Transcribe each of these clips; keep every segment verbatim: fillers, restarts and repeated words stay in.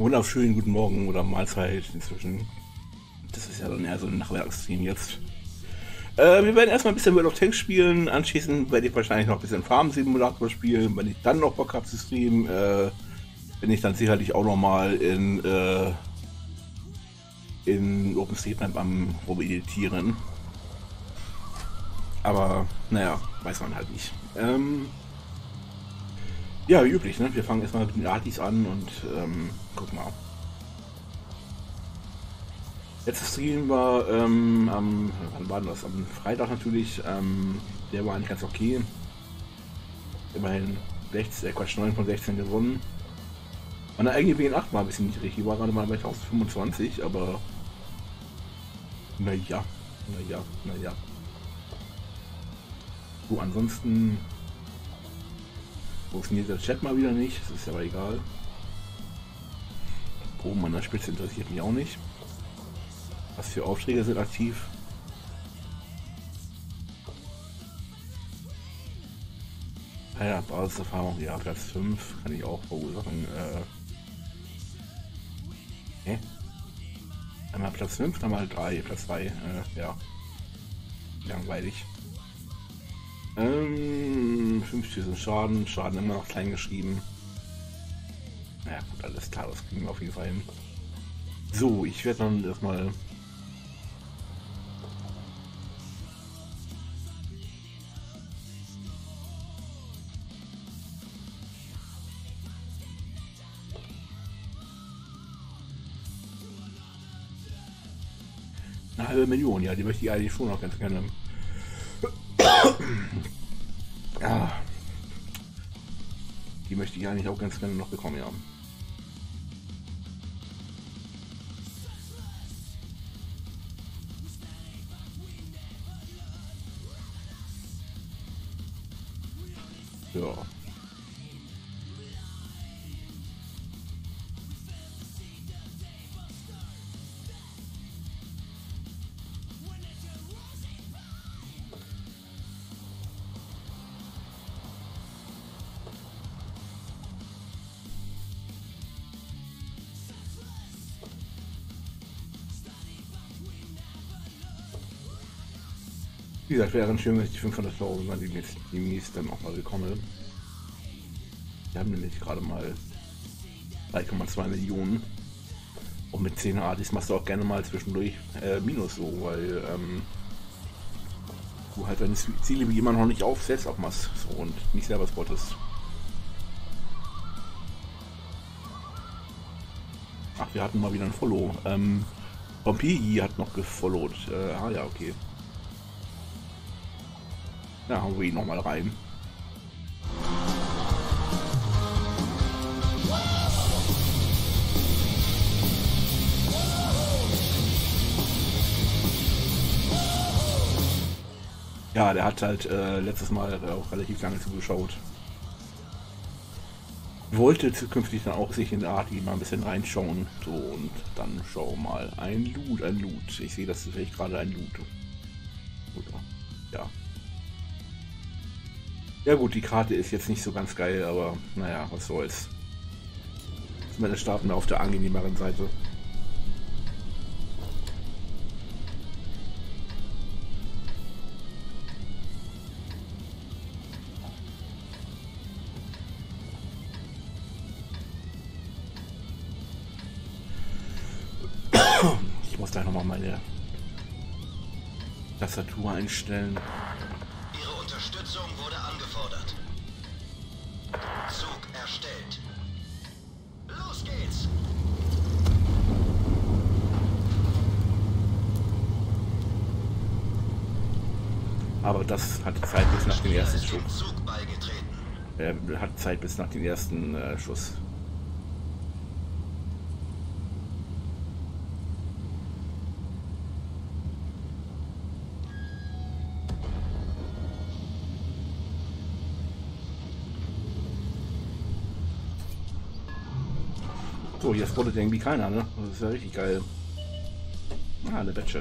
wunderschönen guten Morgen oder Mahlzeit inzwischen. Das ist ja dann eher so ein Nachmittagsstream jetzt. Äh, wir werden erstmal ein bisschen World of Tanks spielen. Anschließend werde ich wahrscheinlich noch ein bisschen Farm Simulator spielen. Wenn ich dann noch Bock habe zu streamen, äh, bin ich dann sicherlich auch noch mal in, äh, in OpenStreetMap am rumeditieren. Aber naja, weiß man halt nicht. Ähm, ja, wie üblich, ne? Wir fangen erstmal mit den Artis an und ähm, guck mal. Letztes Stream war ähm, am, wann war das? Am Freitag natürlich. Ähm, der war eigentlich ganz okay. Immerhin sechzehn, äh Quatsch, neun von sechzehn gewonnen. Meine eigene B N acht war ein bisschen niedrig. Die war gerade mal bei tausendfünfundzwanzig, aber naja, naja, naja. So, ansonsten funktioniert der Chat mal wieder nicht. Das ist aber egal. Oben an der Spitze interessiert mich auch nicht. Was für Aufträge sind aktiv? Ah ja, Basiserfahrung, ja, Platz fünf kann ich auch verursachen. Äh, hä? Einmal Platz fünf, dann mal drei, Platz drei, äh, ja. Langweilig. Ähm, fünftausend Schaden, Schaden immer noch klein geschrieben. Naja, gut, alles klar, das kriegen wir auf jeden Fall hin. So, ich werde dann erstmal eine halbe Million, ja, die möchte ich eigentlich schon noch ganz gerne. Ja, die möchte ich eigentlich auch ganz gerne noch bekommen, ja. Ja. Wie gesagt, wäre schön, wenn ich die fünfhunderttausend dann demnächst dann auch mal bekomme. Wir haben nämlich gerade mal drei Komma zwei Millionen. Und mit zehn Artis machst du auch gerne mal zwischendurch äh, Minus so, weil ähm, du halt deine Ziele wie jemand noch nicht aufsetzt, auch machst so und nicht selber spottest. Ach, wir hatten mal wieder ein Follow. Ähm, Pompei hat noch gefollowt. Äh, ah ja, okay. Da hauen wir ihn noch mal rein. Ja, der hat halt äh, letztes Mal auch relativ lange zugeschaut. Wollte zukünftig dann auch sich in der Arti mal ein bisschen reinschauen. So, und dann schau mal. Ein Loot, ein Loot. Ich sehe, das ist vielleicht gerade ein Loot. Oder? Ja. Ja gut, die Karte ist jetzt nicht so ganz geil, aber naja, was soll's. Zumindest starten wir auf der angenehmeren Seite. Ich muss gleich nochmal meine Tastatur einstellen. Ihre Unterstützung wurde angefordert. Zug erstellt. Los geht's! Aber das hat Zeit bis nach dem ersten Schuss. Zug beigetreten. Er hat Zeit bis nach dem ersten äh, Schuss. So, hier spottet irgendwie keiner, ne? Das ist ja richtig geil. Ah, eine Batchat.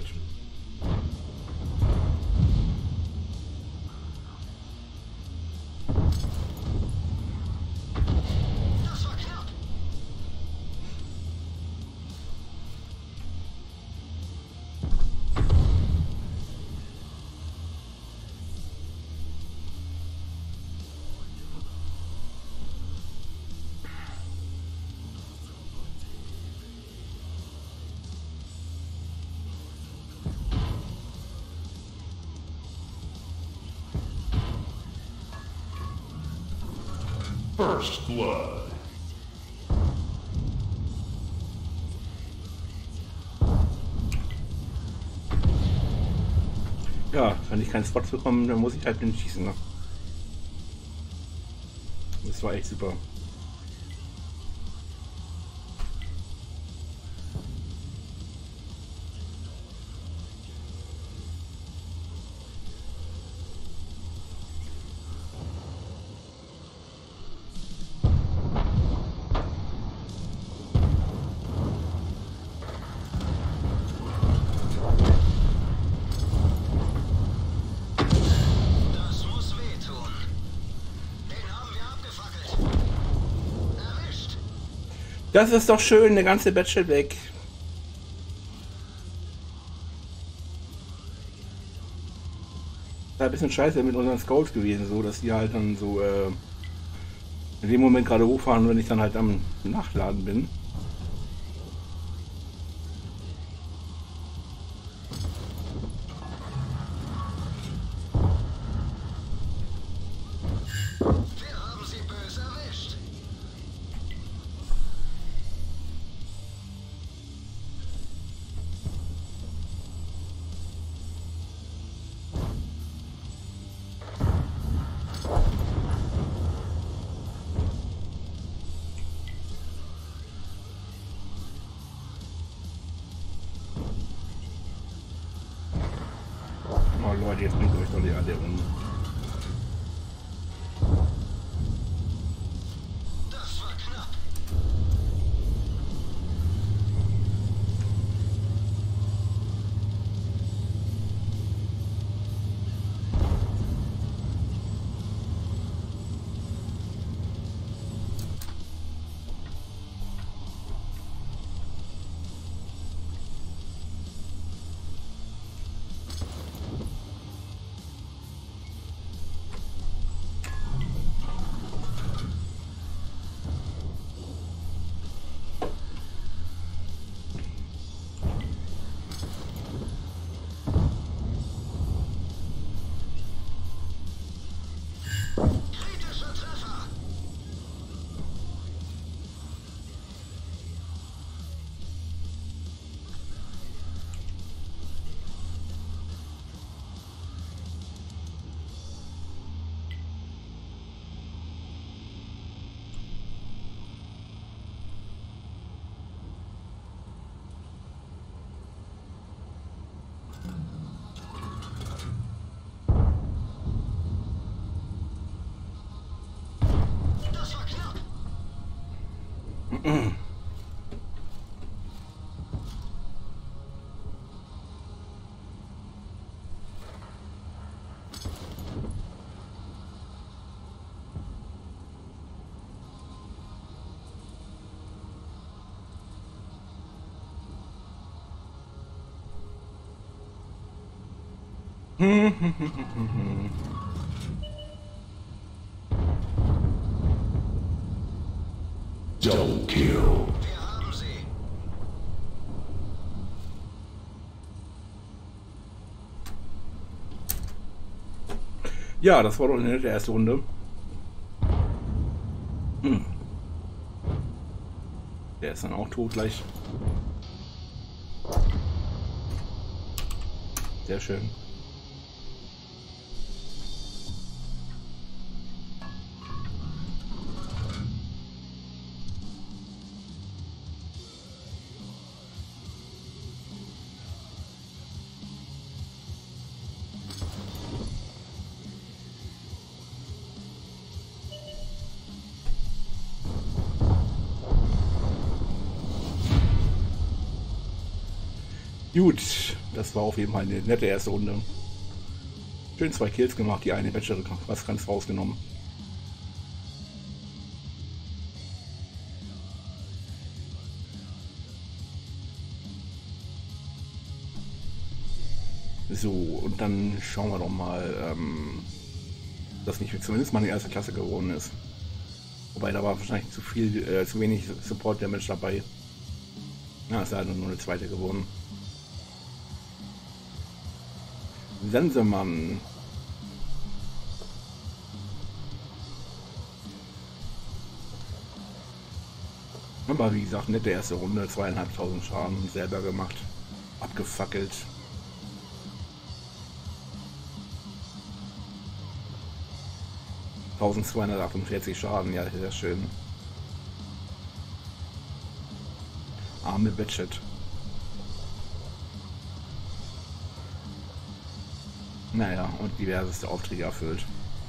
First blood. Ja, wenn ich keinen Spot bekomme, dann muss ich halt den schießen. Ne? Das war echt super. Das ist doch schön, der ganze Battle weg. War ein bisschen scheiße mit unseren Scouts gewesen, so dass die halt dann so äh, in dem Moment gerade hochfahren, wenn ich dann halt am Nachladen bin. Leute, jetzt bringt euch doch die alle um. Das war knapp. Kritischer Treffer. Das war knapp. Double kill. Wir haben sie. Ja, das war doch eine nette erste Runde. Hm. Der ist dann auch tot gleich. Sehr schön. Gut, das war auf jeden Fall eine nette erste Runde. Schön zwei Kills gemacht, die eine Bachelor was ganz rausgenommen. So, und dann schauen wir doch mal, ähm, dass nicht zumindest mal eine erste Klasse geworden ist. Wobei da war wahrscheinlich zu viel, äh, zu wenig Support Damage dabei. Na, ist leider nur eine zweite geworden. Sensemann. Aber wie gesagt, nette erste Runde, zweieinhalbtausend Schaden selber gemacht, abgefackelt. eintausendzweihundertachtundvierzig Schaden, ja, sehr schön. Arme Budget. Naja, und diverseste Aufträge erfüllt.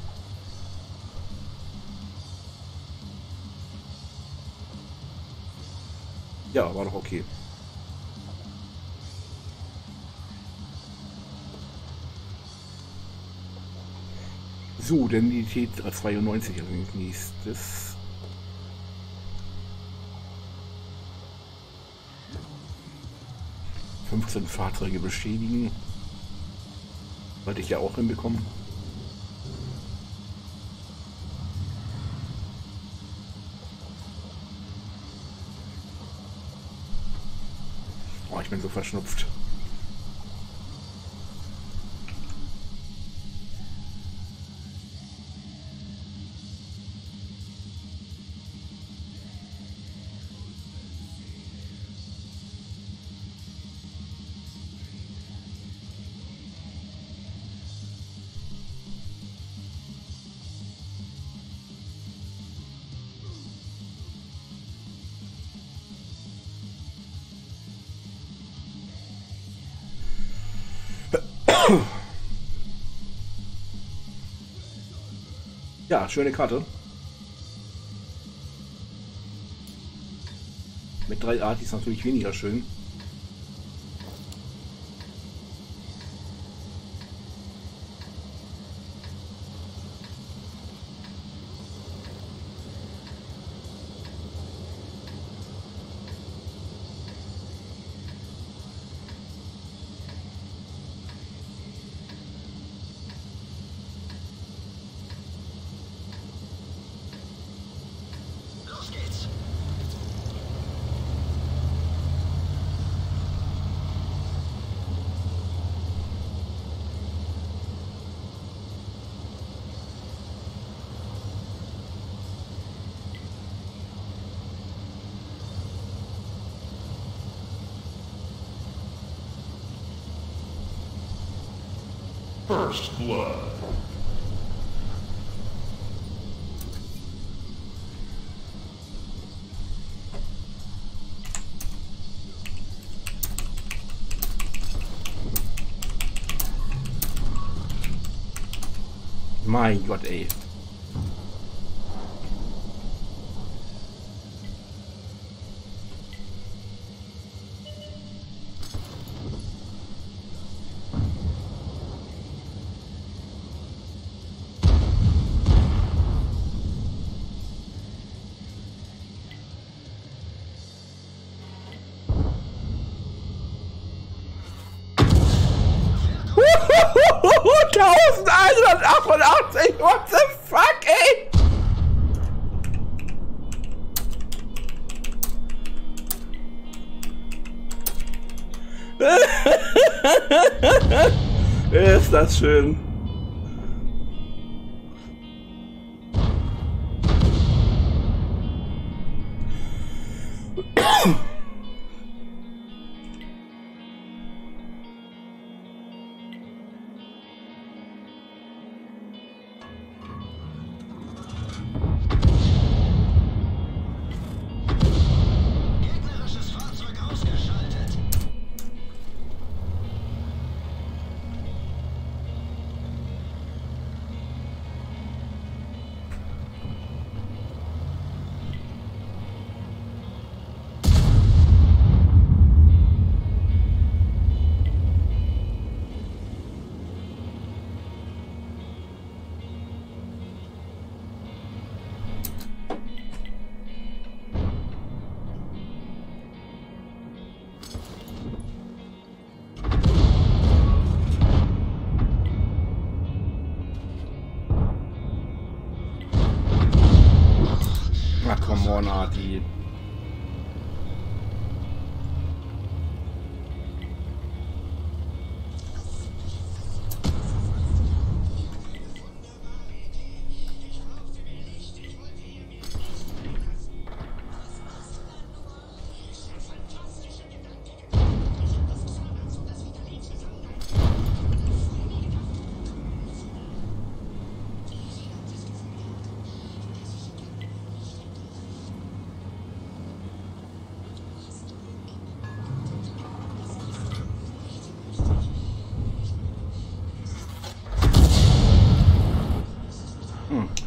Ja, war doch okay. So, denn die T zweiundneunzig als nächstes. fünfzehn Fahrzeuge beschädigen. Wollte ich ja auch hinbekommen. Oh, ich bin so verschnupft. Ja, schöne Karte. Mit drei Artis natürlich weniger schön. Los geht's. First blood. Mein Gott, ey. elfhundertachtundachtzig, what the fuck, ey? Ist das schön. Gegnerisches Fahrzeug ausgeschaltet. Na come on, Arti.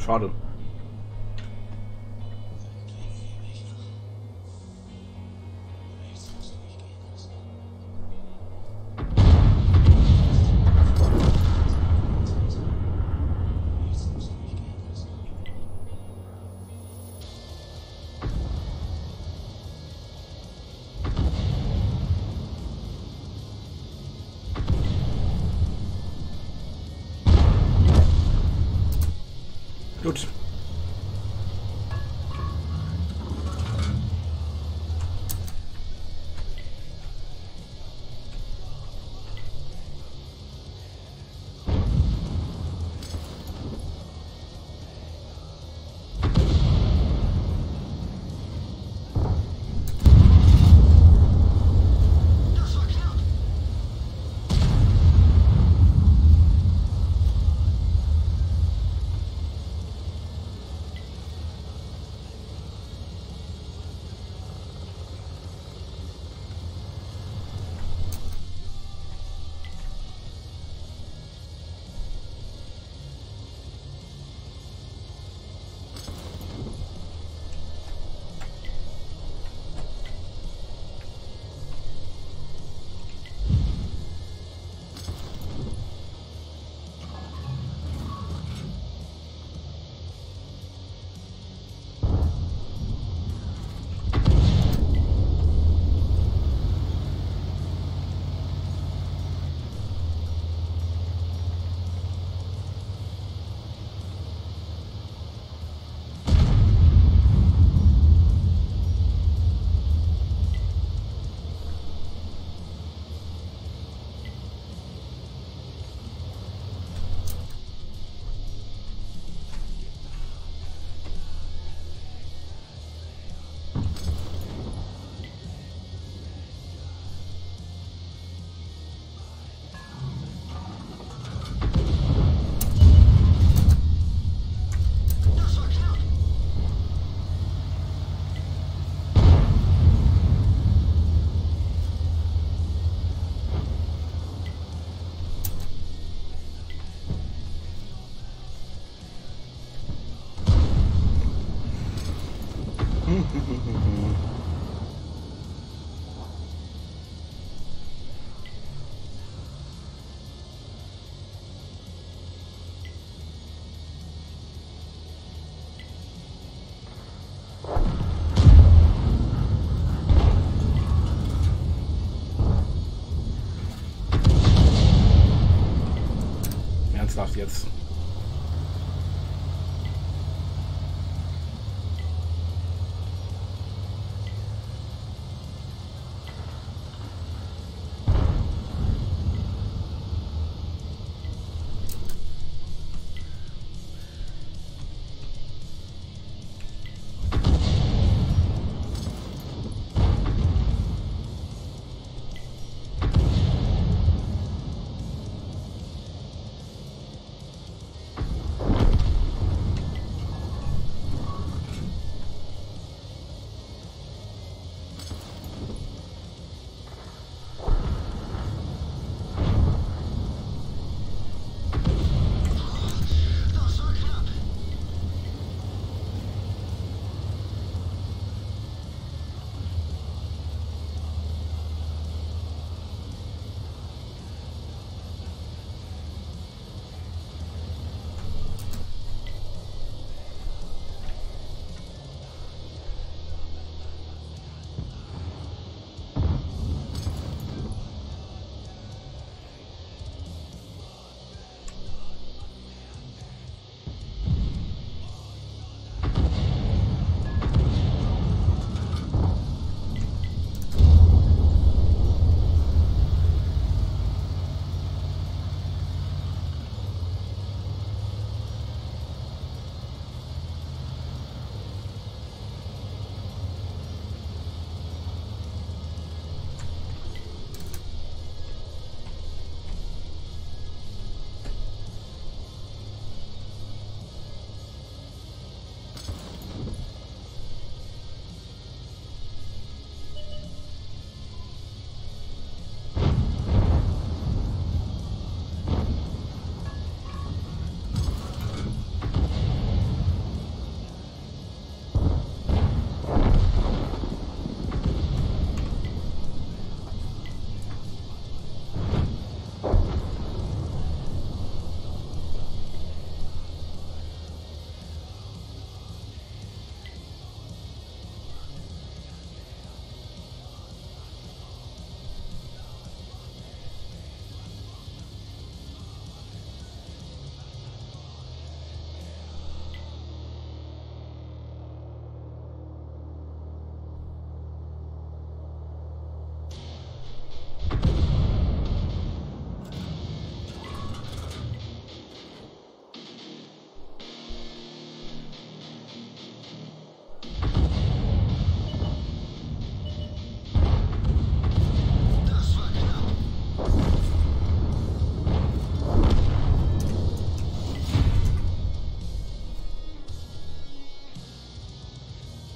schade. Gut. Das war knapp. Das war knapp. Ernsthaft jetzt.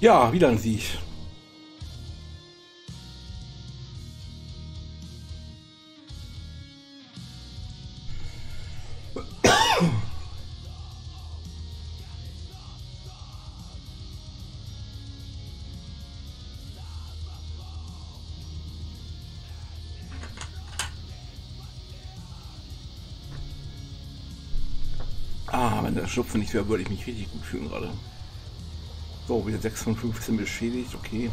Ja, wieder ein Sieg. Ah, wenn der Schnupfen nicht wäre, würde ich mich richtig gut fühlen gerade. So, wieder sechs von fünfzehn beschädigt, okay.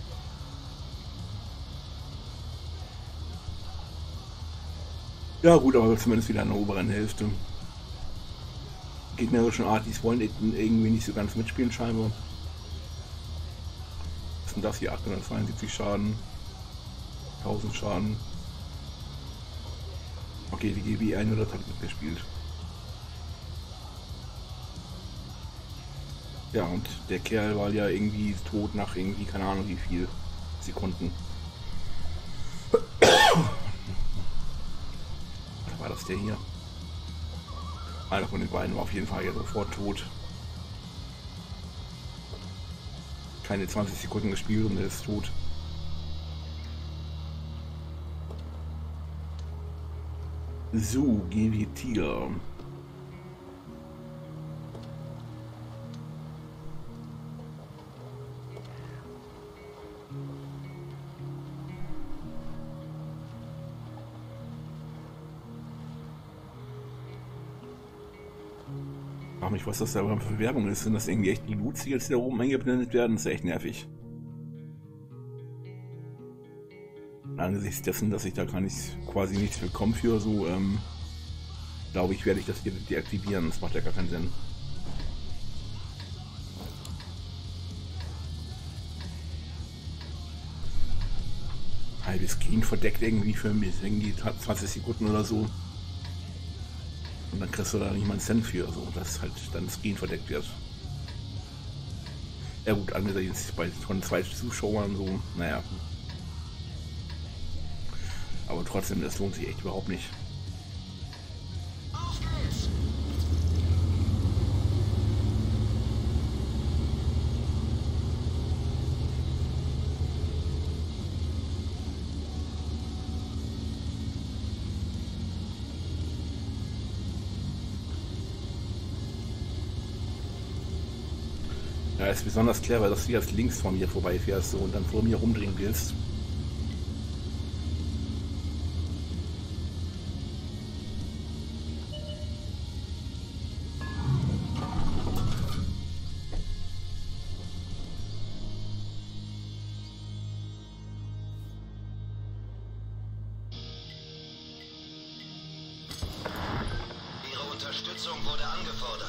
Ja gut, aber zumindest wieder in der oberen Hälfte. Gegnerischen Artis wollen irgendwie nicht so ganz mitspielen scheinbar. Was ist denn das hier? achthundertzweiundsiebzig Schaden. tausend Schaden. Okay, die G B hundert hat mitgespielt. Ja, und der Kerl war ja irgendwie tot nach irgendwie, keine Ahnung wie viel Sekunden. Was war das der hier? Einer von den beiden war auf jeden Fall ja sofort tot. Keine zwanzig Sekunden gespielt und er ist tot. So, gehen wir Tiger. Ich frage mich, was das da für Werbung ist. Sind das irgendwie echt die Loots, die jetzt da oben eingeblendet werden? Das ist echt nervig. Angesichts dessen, dass ich da gar nicht, quasi nichts bekomme für so, ähm, glaube ich, werde ich das hier deaktivieren. Das macht ja gar keinen Sinn. Halbes Screen verdeckt irgendwie für mich, irgendwie zwanzig Sekunden oder so. Und dann kriegst du da nicht mal einen Cent für, so, dass halt dann Screen verdeckt wird. Ja gut, angesichts bei von zwei Zuschauern so, naja. Aber trotzdem, das lohnt sich echt überhaupt nicht. Auf geht's! Ja, ist besonders clever, dass du jetzt links von mir vorbeifährst so, und dann vor mir rumdrehen willst. Ihre Unterstützung wurde angefordert.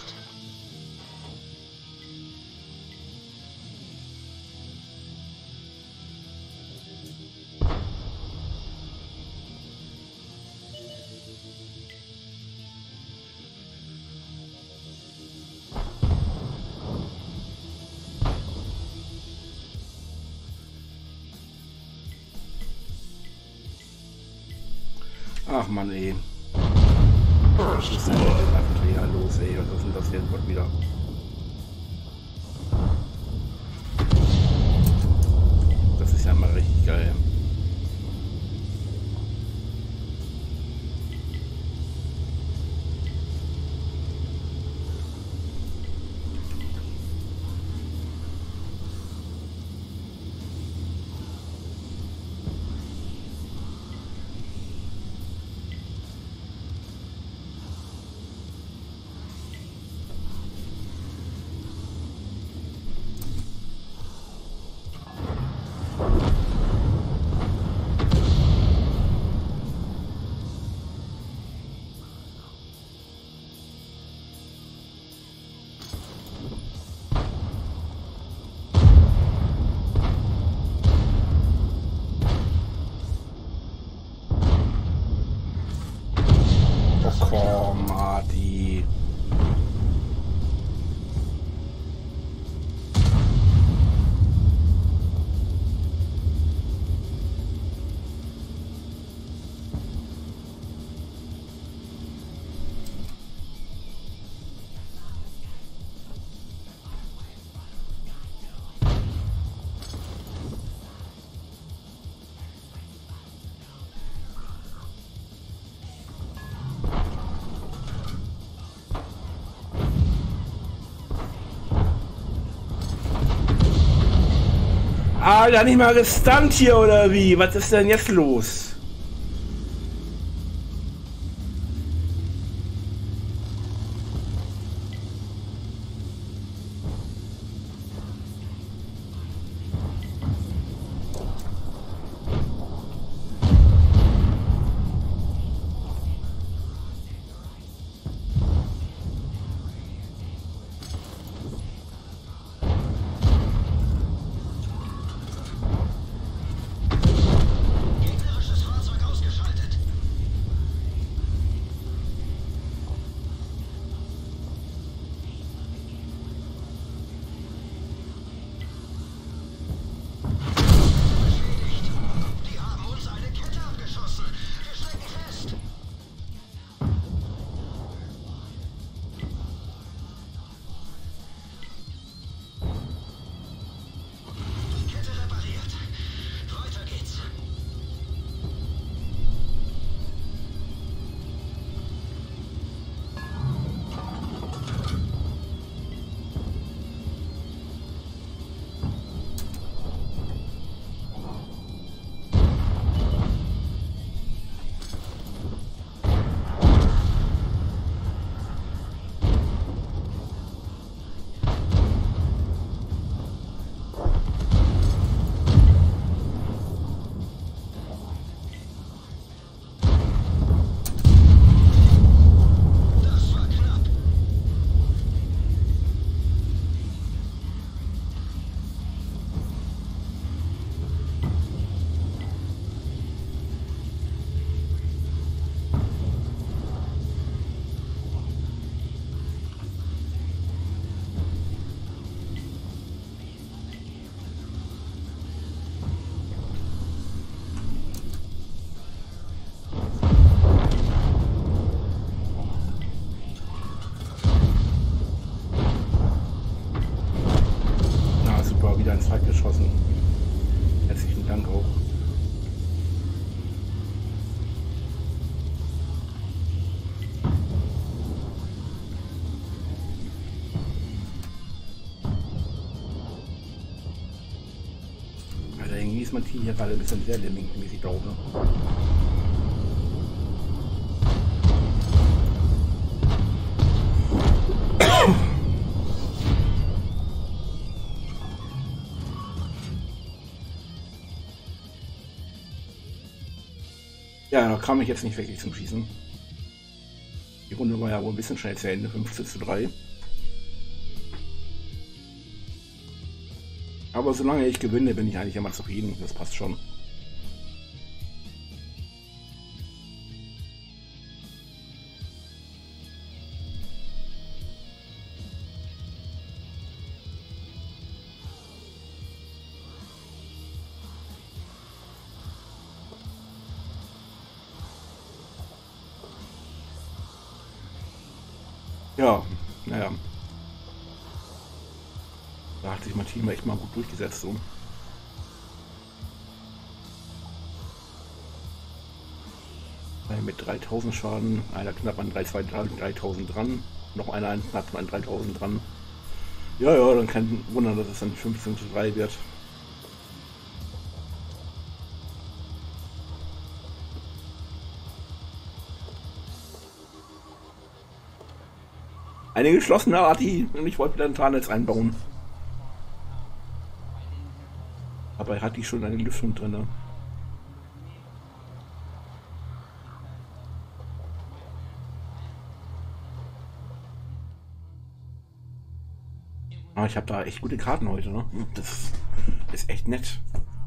Ach man, ey. First Was ist denn blood. mit dem Material los, ey? Was ist denn das jetzt Gott wieder? Das ist ja mal richtig geil. Oh komm, Marty. Ah, da nicht mal gestunt hier oder wie? Was ist denn jetzt los? Ins Rad geschossen. Herzlichen Dank auch. Alter, irgendwie ist mein Team hier gerade ein bisschen sehr lemming-mäßig drauf, ne? Ja, da kam ich jetzt nicht wirklich zum Schießen. Die Runde war ja wohl ein bisschen schnell zu Ende, fünfzehn zu drei. Aber solange ich gewinne, bin ich eigentlich immer zufrieden. Das passt schon. Ja, naja. Da hat sich mein Team echt mal gut durchgesetzt. So. Mit dreitausend Schaden, einer knapp an dreitausend dran, noch einer knapp an dreitausend dran. Ja, ja, dann kein Wunder, dass es dann fünfzehn zu drei wird. Eine geschlossene Arti und ich wollte wieder ein Tarnnetz einbauen. Aber hat die schon eine Lüftung drin. Ne? Aber ich habe da echt gute Karten heute. Ne? Das ist echt nett.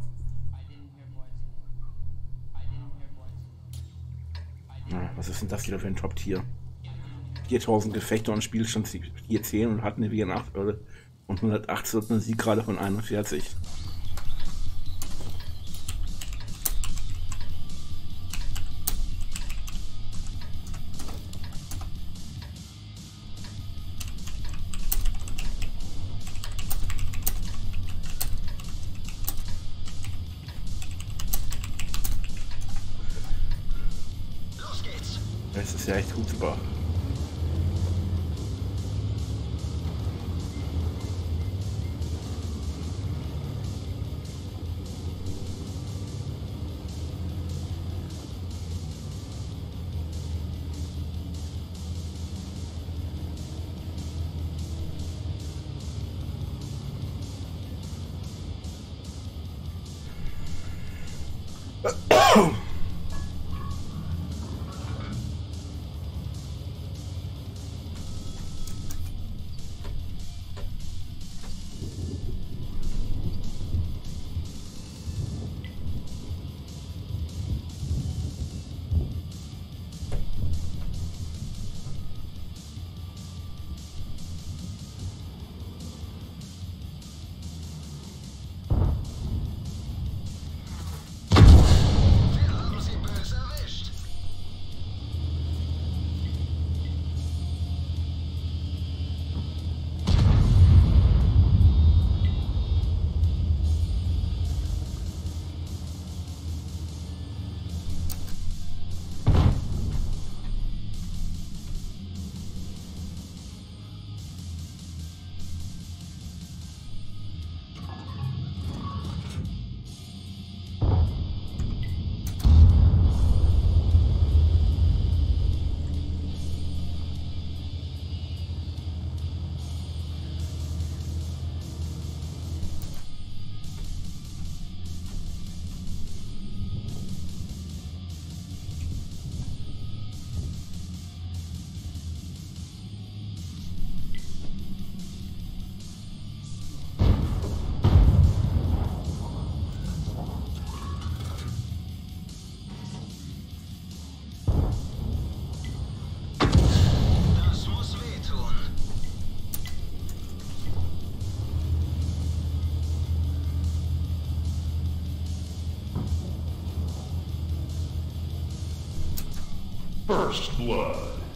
Na, was ist denn das hier für ein Top-Tier? viertausend Gefechte und Spielstand vier zehn und hat eine W N acht und hundertachtzig und eine Sieggrade von einundvierzig. Los geht's. Das ist ja echt gut, super. Wir haben sie böse erwischt. Das muss wehtun. First blood.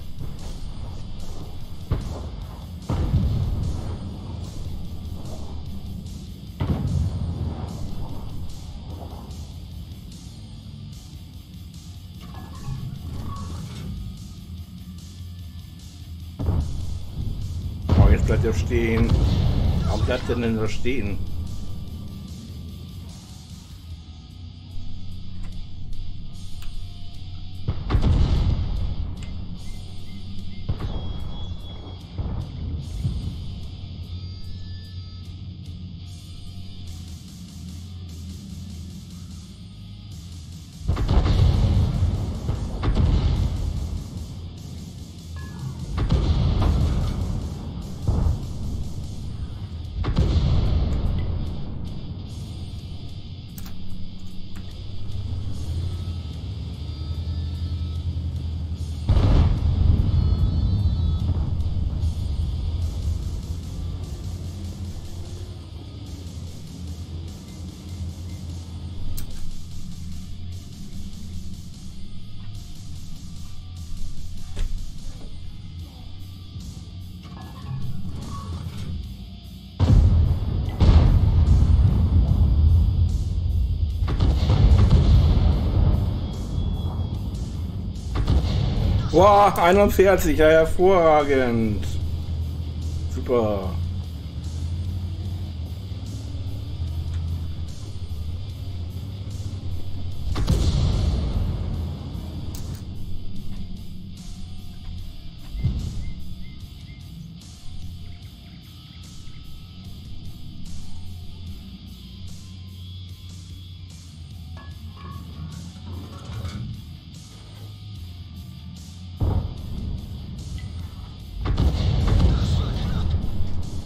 Oh, jetzt bleibt er stehen. Warum bleibt er denn da stehen? Boah, einundvierzig, ja, hervorragend. Super. Das war knapp.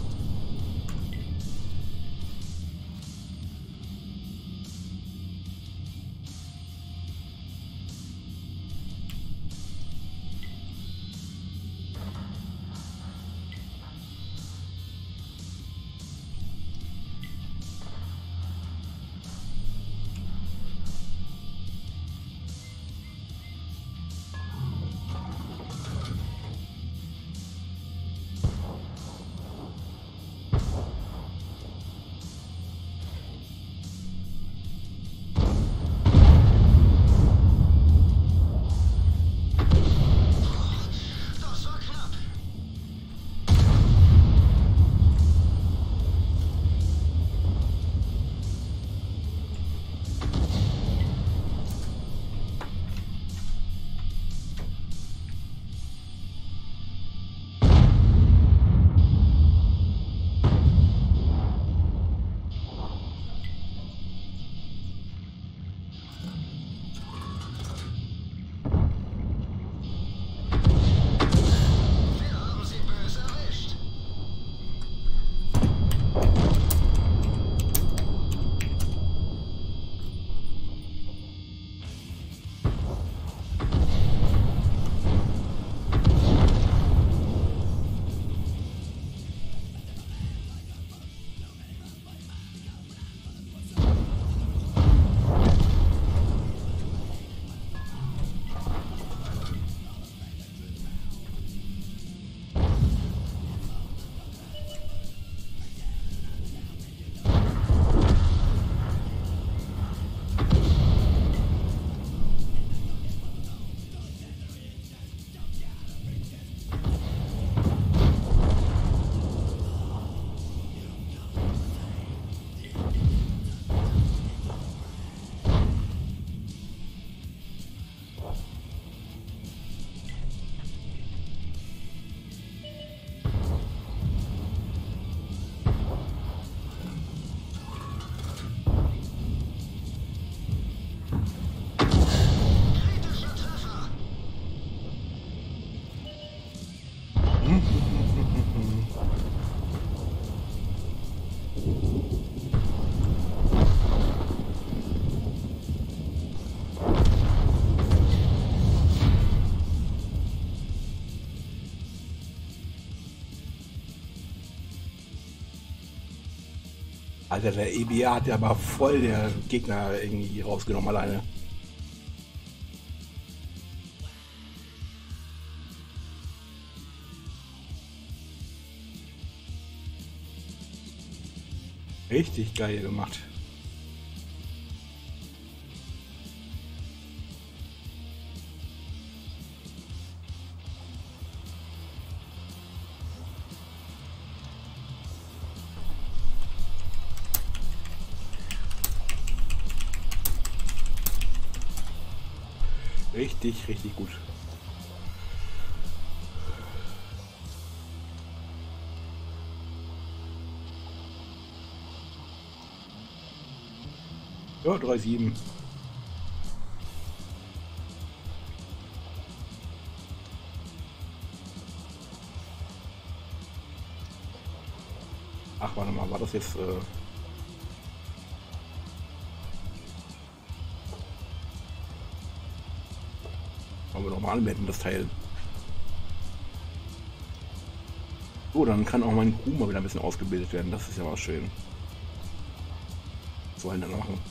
Alter, der E B A hat ja aber voll der Gegner irgendwie rausgenommen alleine. Richtig geil gemacht. Richtig, richtig gut. Ja, drei sieben. Ach, warte mal, war das jetzt... Äh Wollen wir nochmal anmelden, das Teil. So, dann kann auch mein Crew mal wieder ein bisschen ausgebildet werden. Das ist ja was schön. Was sollen wir denn machen?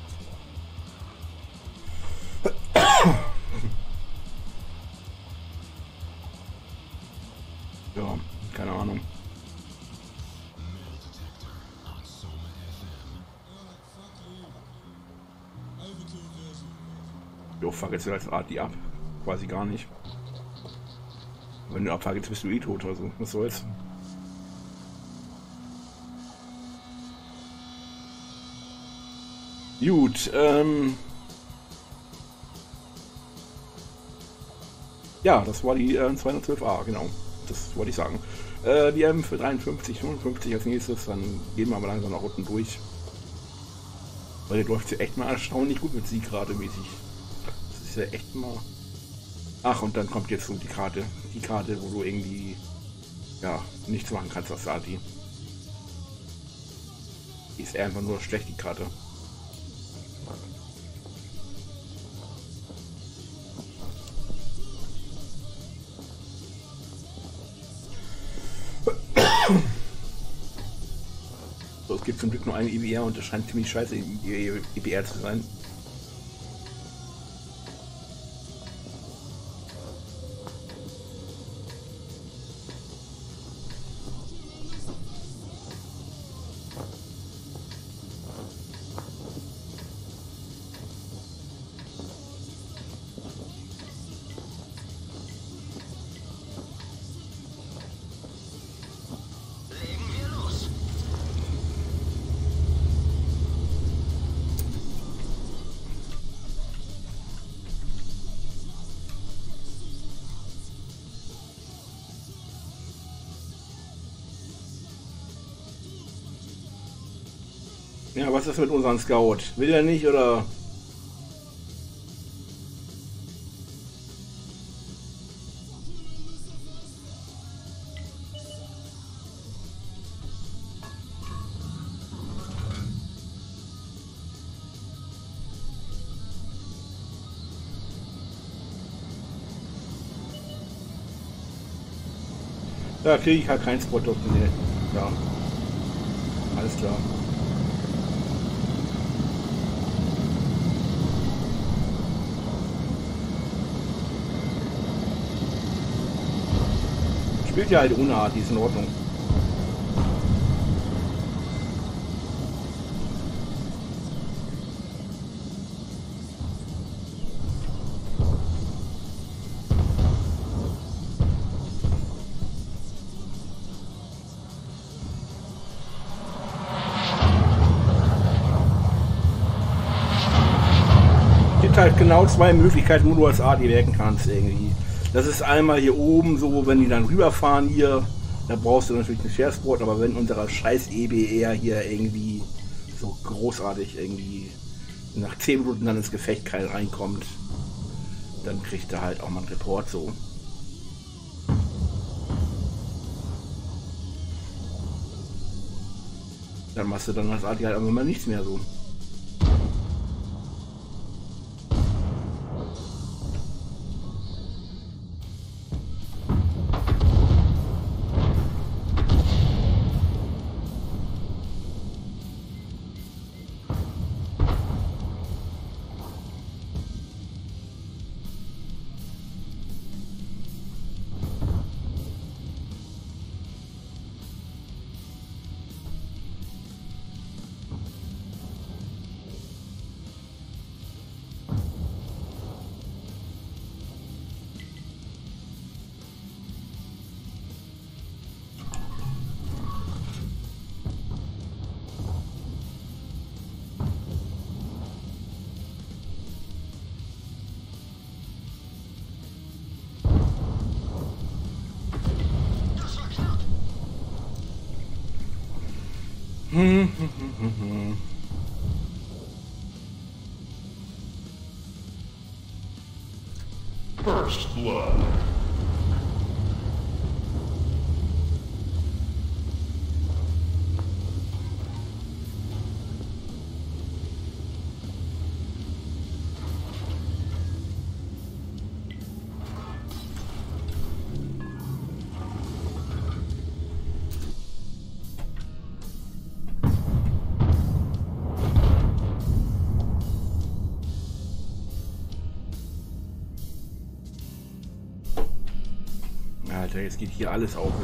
Ja, keine Ahnung. Jo, fuck, jetzt als Art die ab. Quasi gar nicht. Wenn du abfragst, bist du eh tot, also was soll's. Gut, ähm... ja, das war die äh, zweihundertzwölf A, genau. Das wollte ich sagen. Äh, die M für dreiundfünfzig, fünfundfünfzig als nächstes, dann gehen wir aber langsam nach unten durch. Weil der läuft ja echt mal erstaunlich gut mit Siegrate mäßig. Das ist ja echt mal... Ach, und dann kommt jetzt so die Karte. Die Karte, wo du irgendwie... ja, nichts machen kannst als Sati. Die ist einfach nur schlecht, die Karte. So, es gibt zum Glück nur eine E B R und das scheint ziemlich scheiße E B R zu sein. Ja, was ist mit unserem Scout? Will er nicht oder? Da kriege ich halt kein Produkt. Nee. Ja. Alles klar. Spielt ja halt ohne Art, die ist in Ordnung. Es gibt halt genau zwei Möglichkeiten, wo du als Adi werken kannst irgendwie. Das ist einmal hier oben so, wenn die dann rüberfahren hier, da brauchst du natürlich einen Sharesport, aber wenn unserer scheiß E B R hier irgendwie so großartig irgendwie nach zehn Minuten dann ins Gefecht kein reinkommt, dann kriegt er halt auch mal einen Report so. Dann machst du dann als Adi halt einfach mal nichts mehr so. Hm, hm, hm, hm, hm. First blood. Alter, jetzt geht hier alles auf.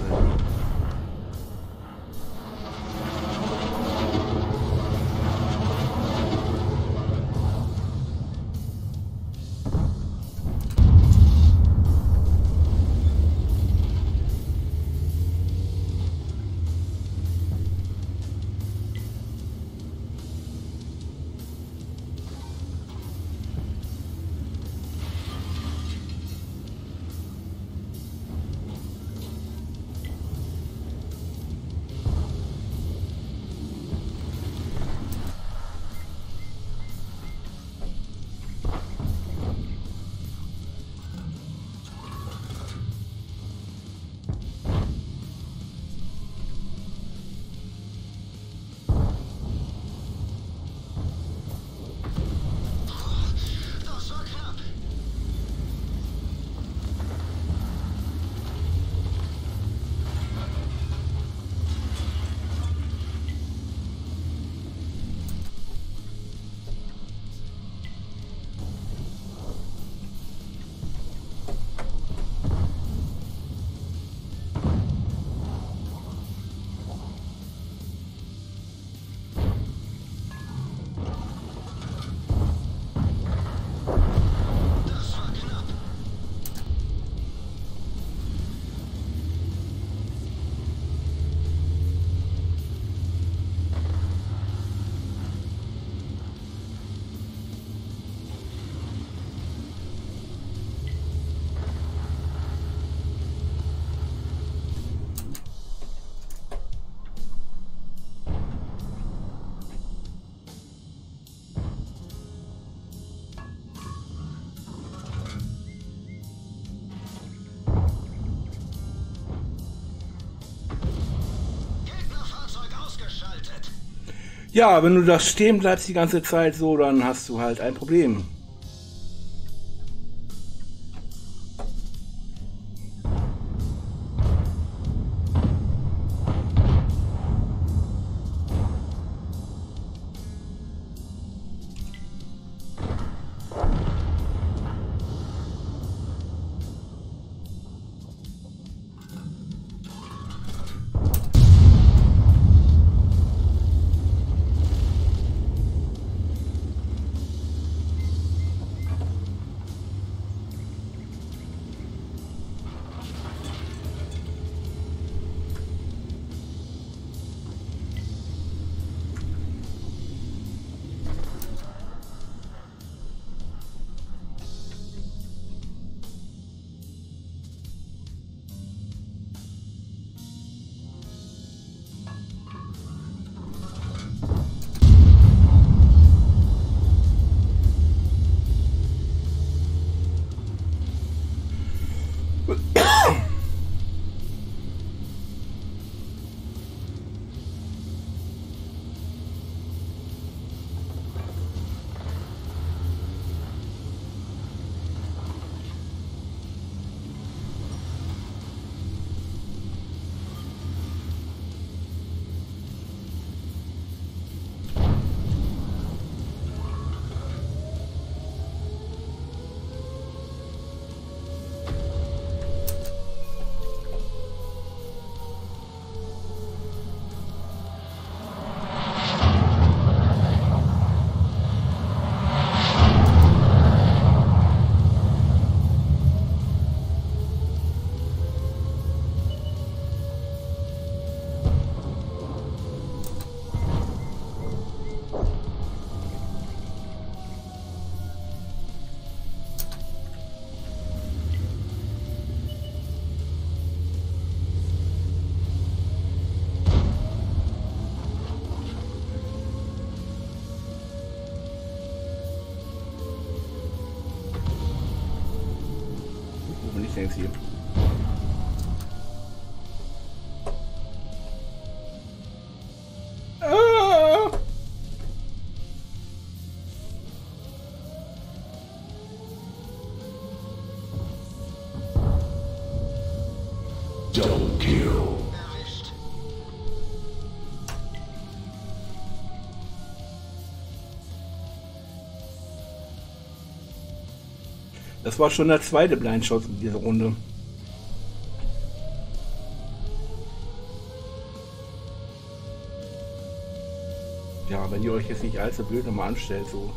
Das war knapp. Das war knapp. Gegnerfahrzeug ausgeschaltet. Ja, wenn du da stehen bleibst die ganze Zeit so, dann hast du halt ein Problem. übrigens hier. Ah! Double kill. Erwischt. Das war schon der zweite Blindshot in dieser Runde. Ja, wenn ihr euch jetzt nicht allzu blöd nochmal anstellt, so.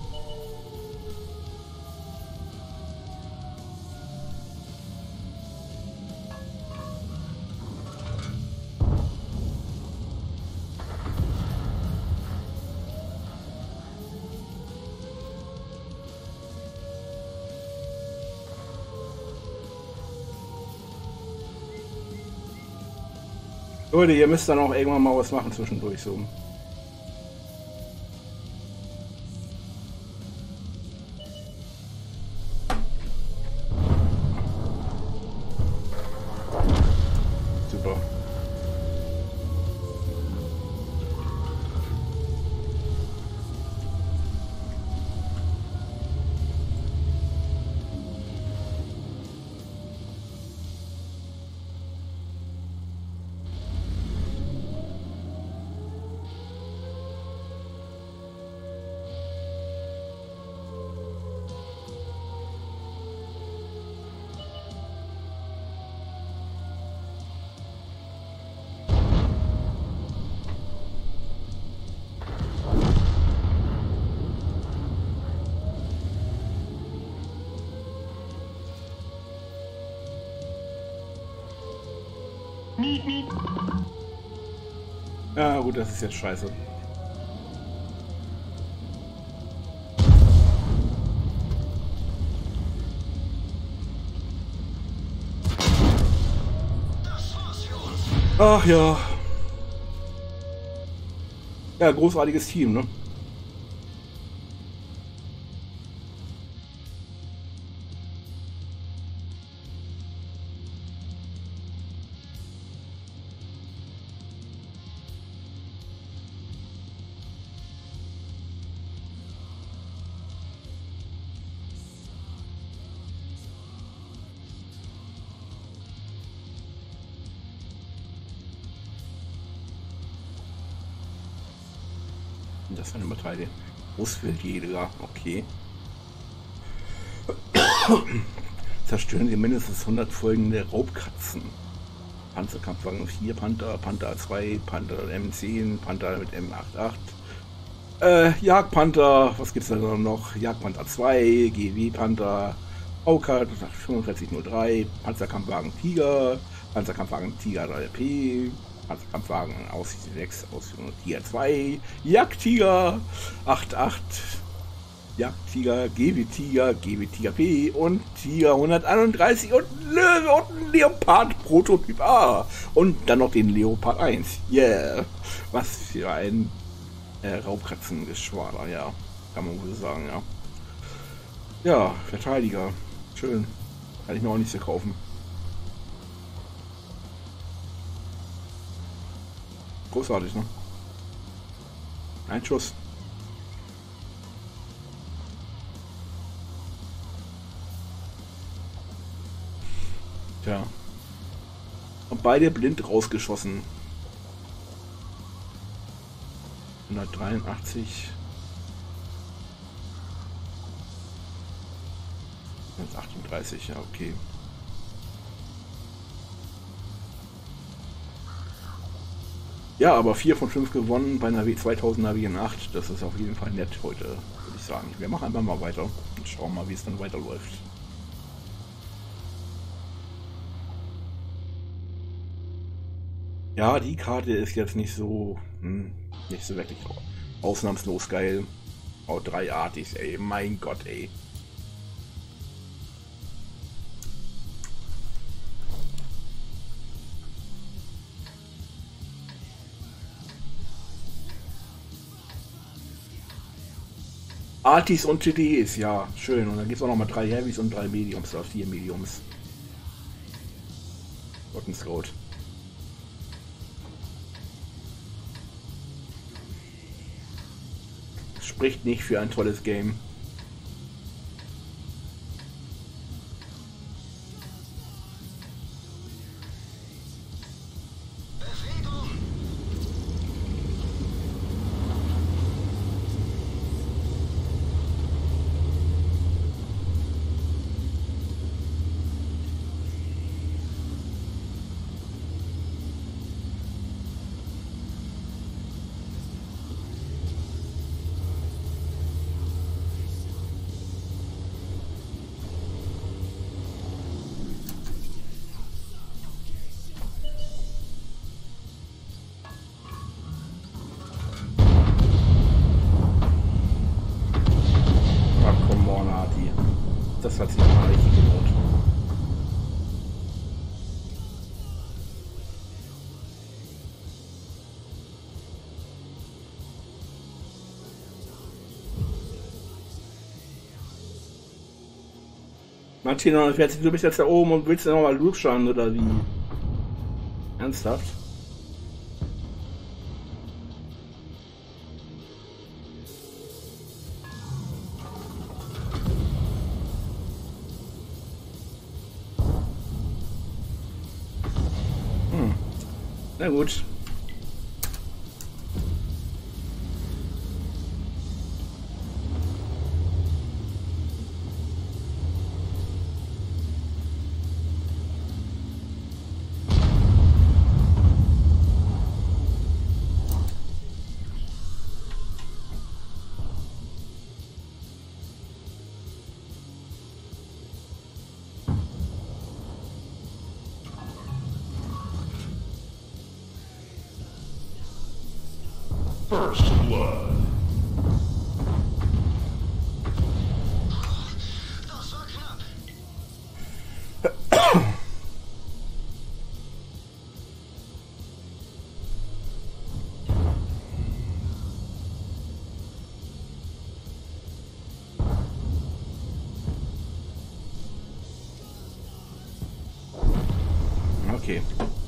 Leute, ihr müsst dann auch irgendwann mal was machen zwischendurch so. Super. Ja gut, das ist jetzt scheiße. Das war's für uns. Ach ja. Ja, großartiges Team, ne? Das war eine Medaille. Großwildjäger, okay. Zerstören Sie mindestens hundert folgende Raubkatzen. Panzerkampfwagen vier, Panther, Panther zwei, Panther M zehn, Panther mit M achtundachtzig. Äh, Jagdpanther, was gibt's da noch? Jagdpanther zwei, G W Panther, V K fünfundvierzig null drei, Panzerkampfwagen Tiger, Panzerkampfwagen Tiger drei P, Panzerkampfwagen aus sechs, Ausführung Tiger zwei, Jagdtiger achtundachtzig, Jagdtiger, G W Tiger, G W Tiger P und Tiger hunderteinunddreißig und ein Löwe und ein Leopard Prototyp A. Und dann noch den Leopard eins. Yeah! Was für ein äh, Raubkatzengeschwader, ja. Kann man wohl sagen, ja. Ja, Verteidiger. Schön. Kann ich mir auch nicht so kaufen. Großartig, ne? Ein Schuss. Tja. Und beide blind rausgeschossen. hundertdreiundachtzig. hundertachtunddreißig, ja, okay. Ja, aber vier von fünf gewonnen bei einer W zweitausender W acht. Das ist auf jeden Fall nett heute, würde ich sagen. Wir machen einfach mal weiter und schauen mal, wie es dann weiterläuft. Ja, die Karte ist jetzt nicht so, hm, nicht so wirklich ausnahmslos geil. Oh, drei Artis, ey, mein Gott, ey. Artis und T Ds, ja, schön. Und dann gibt es auch noch mal drei Heavys und drei Mediums oder vier Mediums. Gott, ein Scout. Spricht nicht für ein tolles Game. Bewegung! Ah, come on, Arti. Das hat sich mal richtig gelohnt. Martin, du bist jetzt da oben und willst noch mal durchschauen, oder wie? Ernsthaft? Hm. Na gut. First blood. Das war knapp. Okay.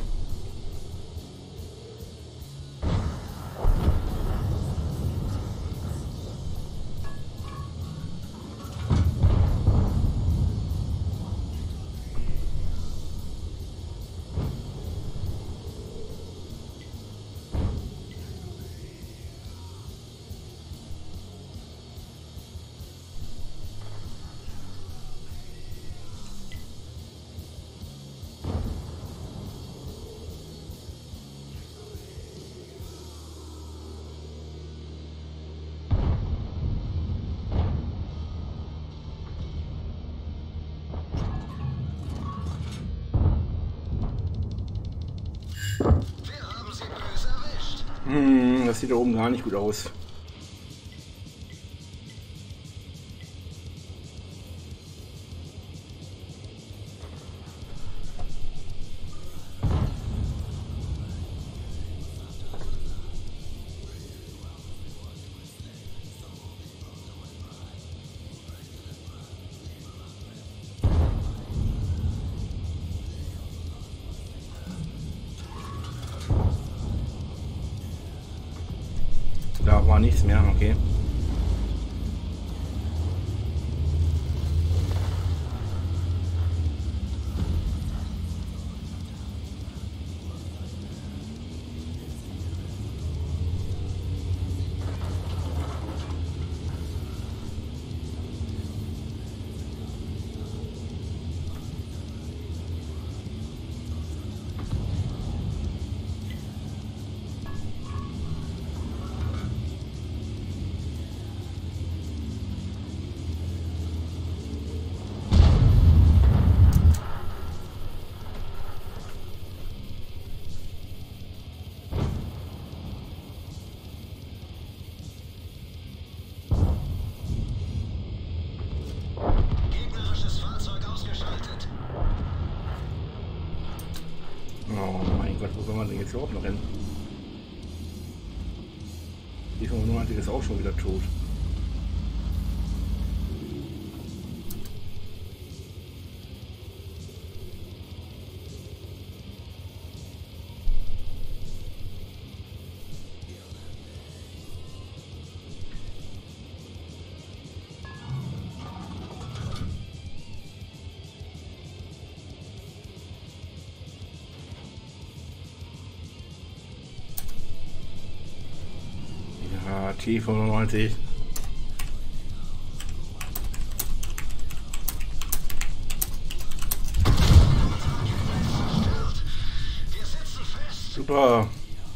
Wir haben sie böse erwischt. Hm, das sieht da oben gar nicht gut aus. Da war nichts mehr, okay. Gegnerisches Fahrzeug ausgeschaltet. Oh mein Gott, wo soll man denn jetzt überhaupt noch hin? Die fünfundneunzig ist auch schon wieder tot. Okay, fünfundneunzig. Wir sitzen fest. Super.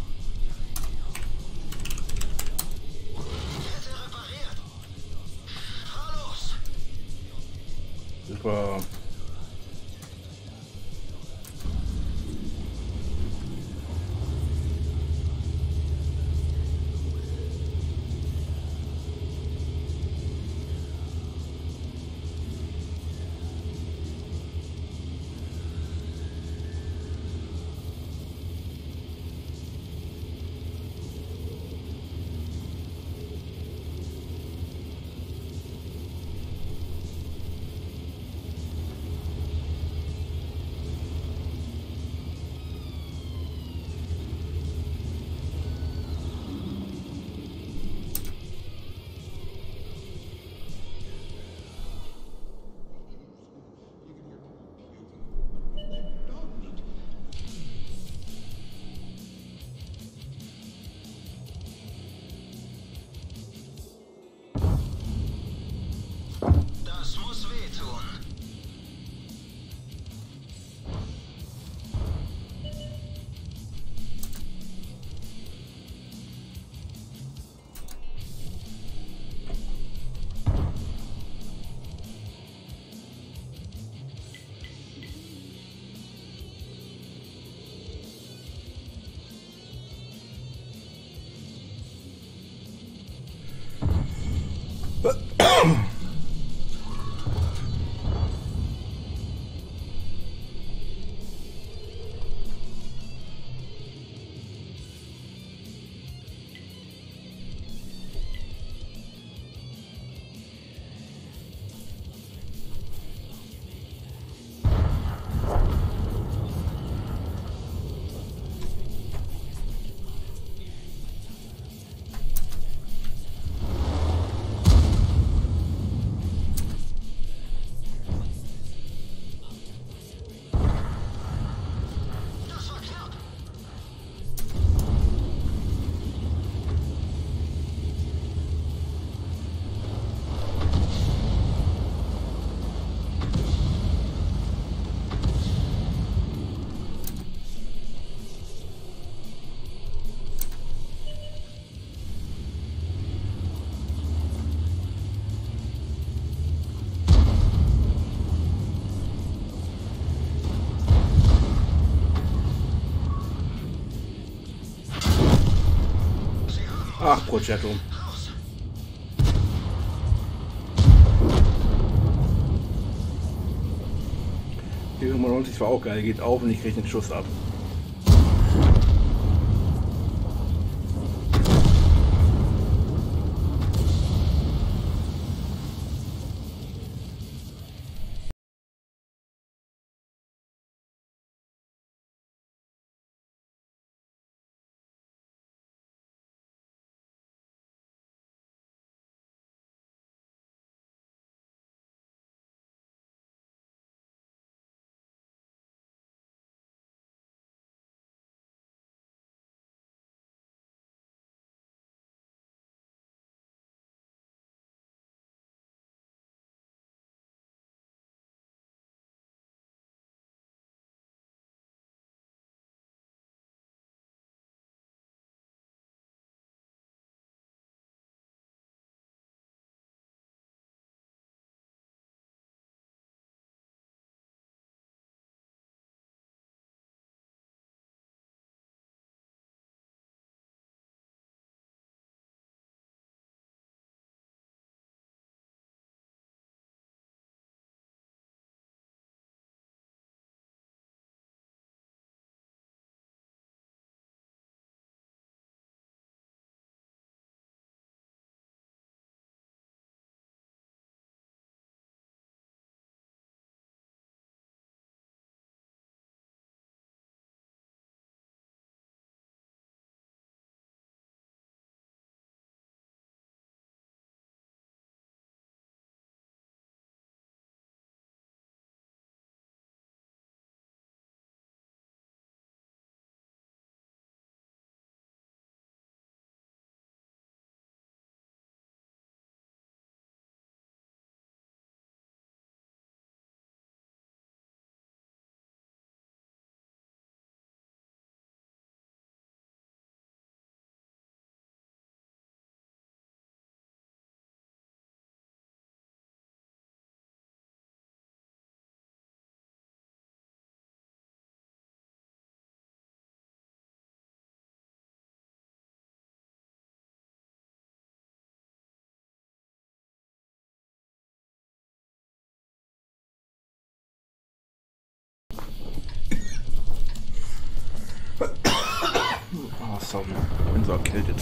Kette repariert. Fahr los. Super. Das muss wehtun. Das war knapp. Ach, Progetto. Raus. Die fünfundneunzig war auch geil. Geht auf und ich kriege den Schuss ab. Sorry, ich bin so erkältet.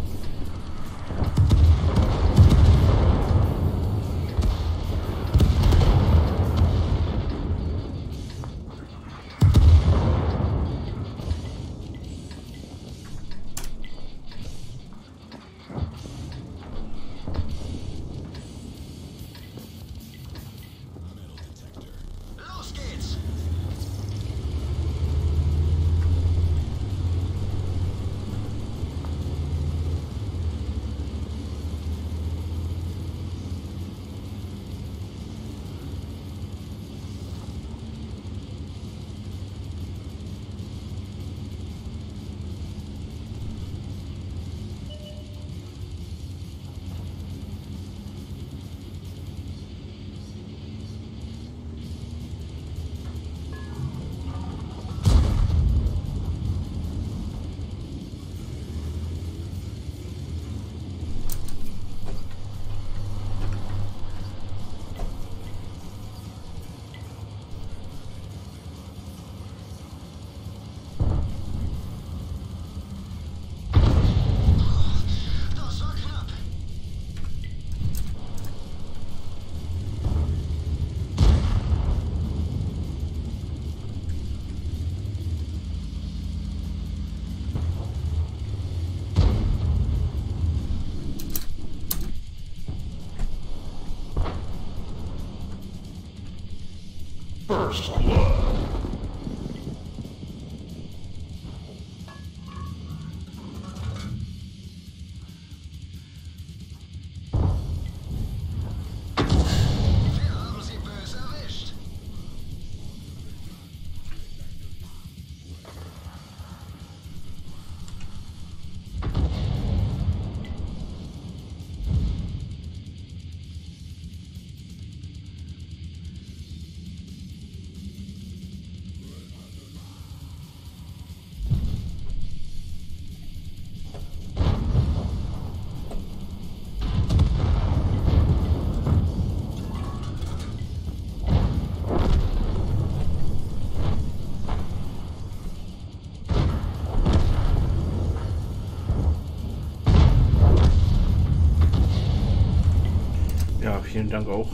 Los geht's! Das war knapp. First blood. Wir haben sie böse erwischt. Ja, vielen Dank auch.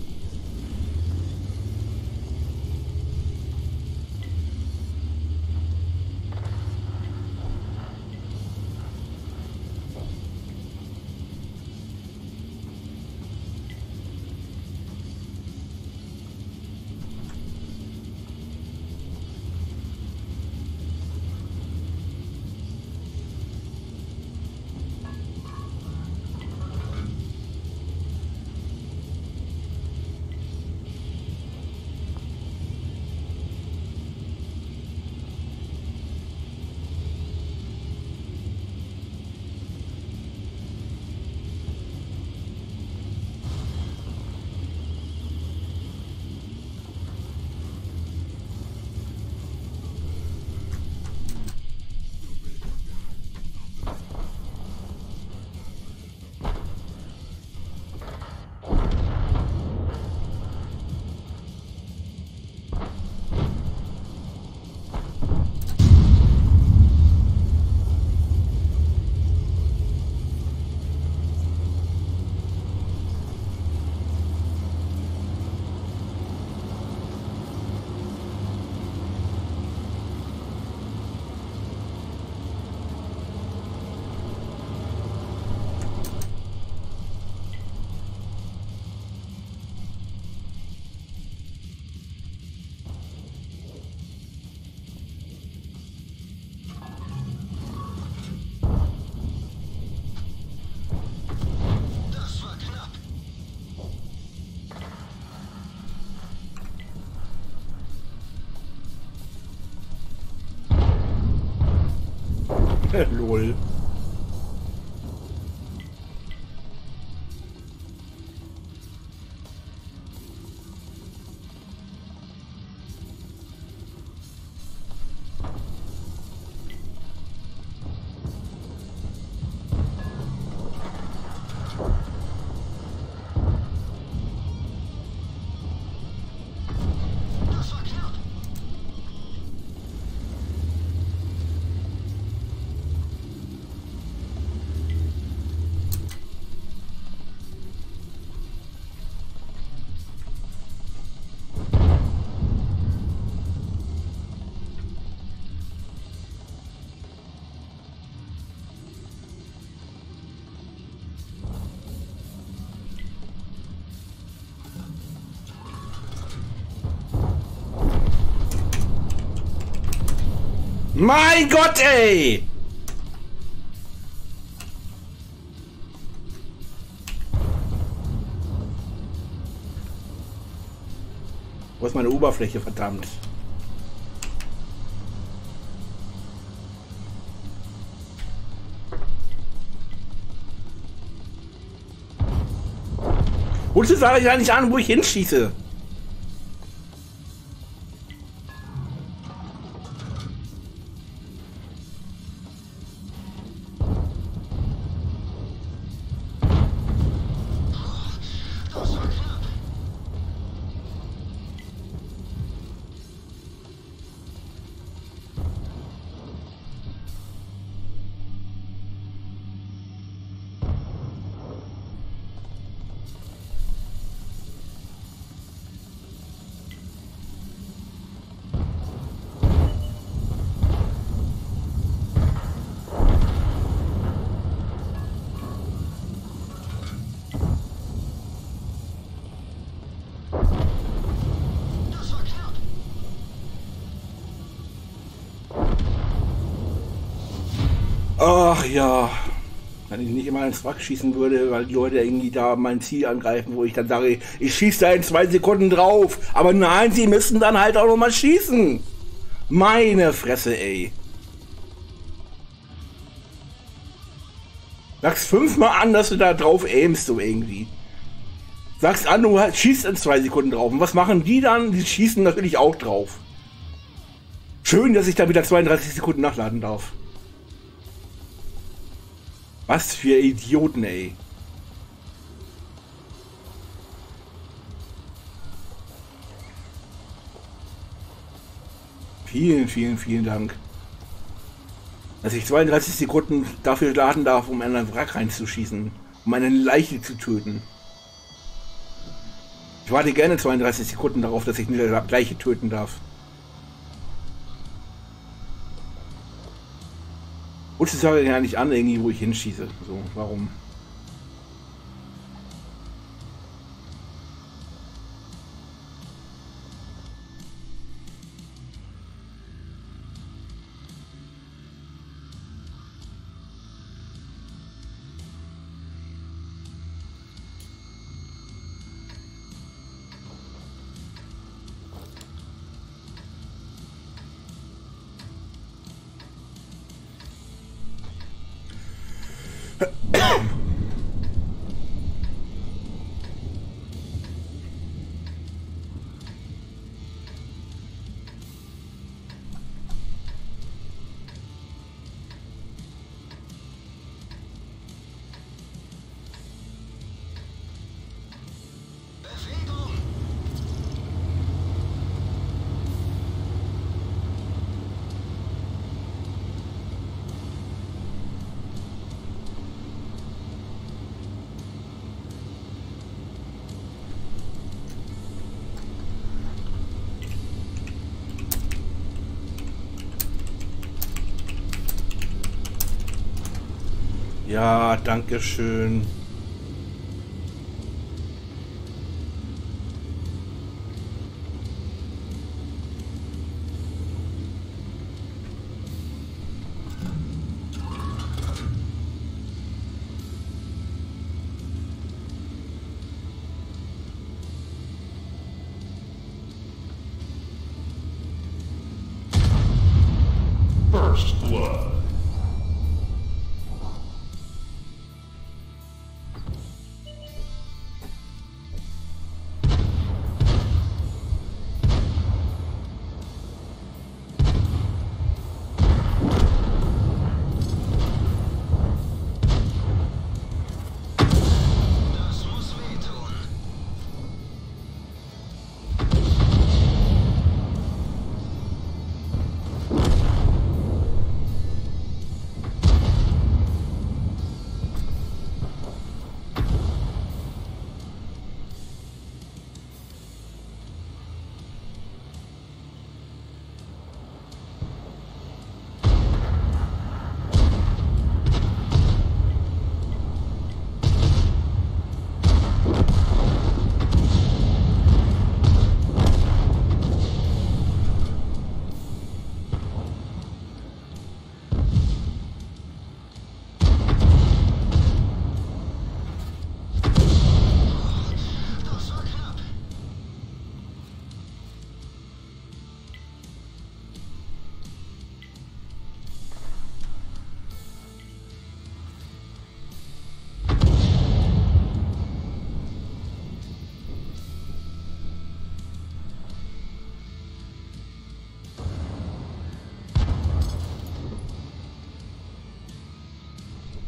Das war knapp. Lol. Das war knapp. Mein Gott, ey! Wo ist meine Oberfläche, verdammt? Wozu sage ich eigentlich an, wo ich hinschieße? Das war knapp. Das war knapp. Ach ja, wenn ich nicht immer ins Wrack schießen würde, weil die Leute irgendwie da mein Ziel angreifen, wo ich dann sage, ich schieße da in zwei Sekunden drauf. Aber nein, sie müssen dann halt auch noch mal schießen. Meine Fresse, ey. Sag's fünfmal an, dass du da drauf aimst, so irgendwie. Sag's an, du schießt in zwei Sekunden drauf. Und was machen die dann? Die schießen natürlich auch drauf. Schön, dass ich da wieder zweiunddreißig Sekunden nachladen darf. Was für Idioten, ey. Vielen, vielen, vielen Dank. Dass ich zweiunddreißig Sekunden dafür laden darf, um einen Wrack reinzuschießen. Um eine Leiche zu töten. Ich warte gerne zweiunddreißig Sekunden darauf, dass ich eine Leiche töten darf. Und ich sage ja nicht an, irgendwie, wo ich hinschieße. So, warum? Bewegung. Ja, danke schön. First blood. Das muss wehtun.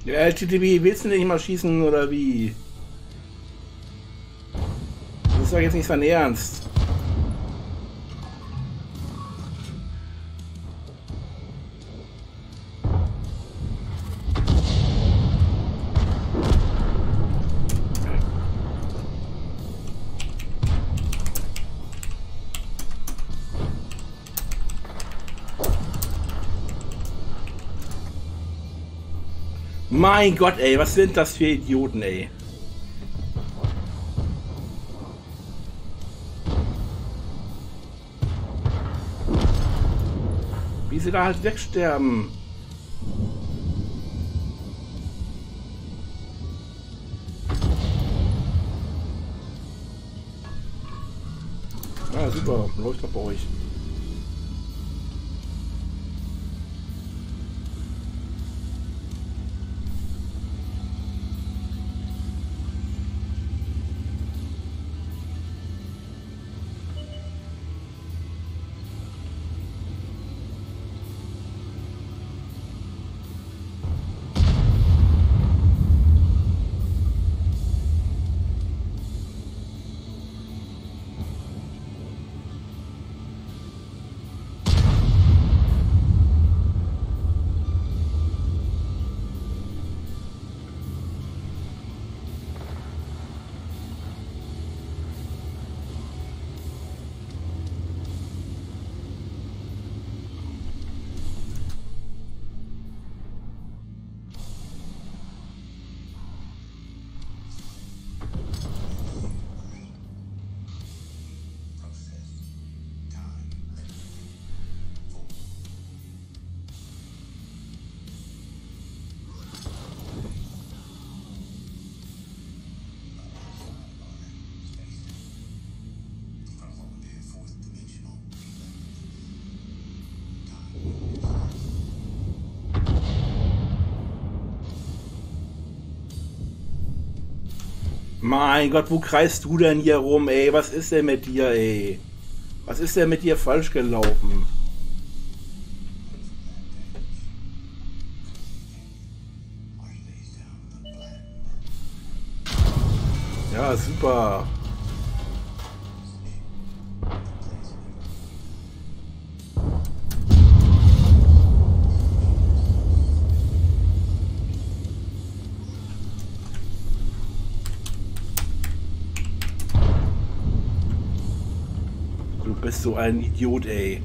Ja, L T T B, willst du nicht mal schießen oder wie? Das ist doch jetzt nicht sein Ernst. Mein Gott, ey, was sind das für Idioten, ey? Wie sie da halt wegsterben. Ja, super, läuft doch bei euch. Mein Gott, wo kreist du denn hier rum, ey? Was ist denn mit dir, ey? Was ist denn mit dir falsch gelaufen? Ja, super. Du bist so ein Idiot, ey.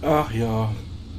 Ach ja.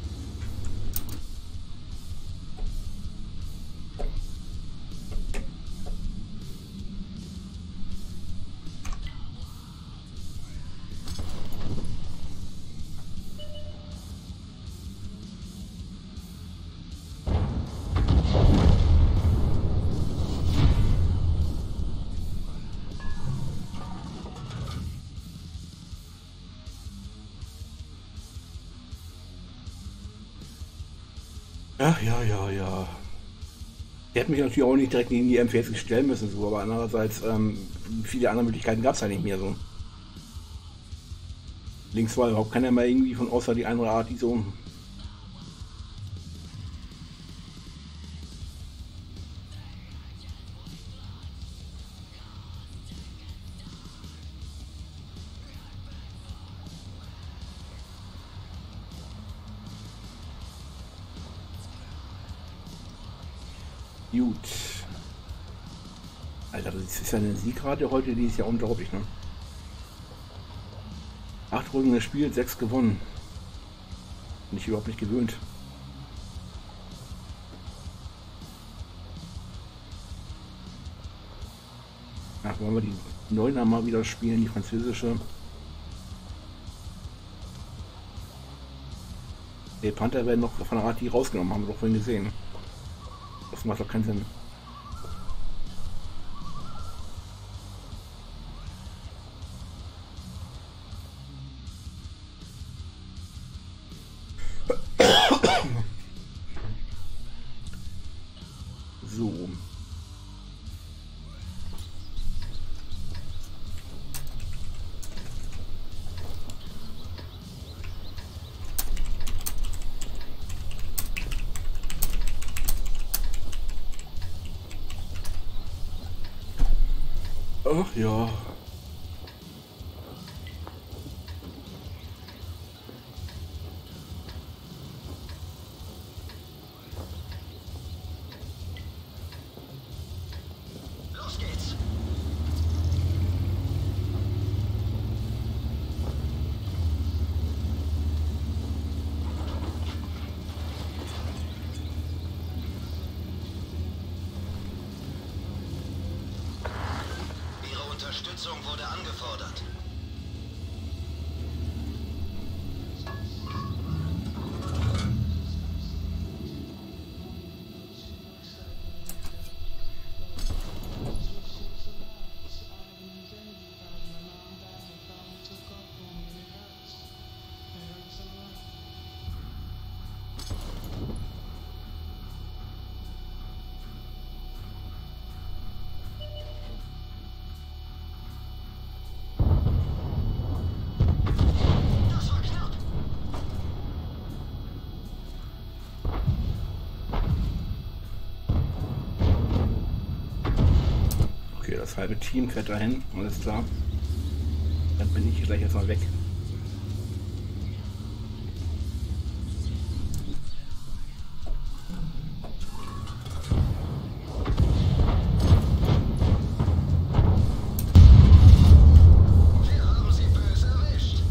Ach ja, ja, ja. Der hat mich natürlich auch nicht direkt gegen die M V S stellen müssen, so, aber andererseits, ähm, viele andere Möglichkeiten gab es ja nicht mehr so. Links war überhaupt keiner mehr irgendwie von außer die andere Art, die so. Gut. Alter, das ist ja eine Siegrate heute, die ist ja unglaublich, ne? Acht Runden gespielt, sechs gewonnen. Bin ich überhaupt nicht gewöhnt. Ach, wollen wir die Neuner mal wieder spielen, die französische. Die Panther werden noch von der Art die rausgenommen, haben wir doch vorhin gesehen. Das macht doch keinen Sinn. So. Ach ja. Los geht's. Ihre Unterstützung wurde angefordert. Das war knapp. Okay, das halbe Team fährt dahin, alles klar. Dann bin ich hier gleich erstmal weg. Wir haben sie böse erwischt.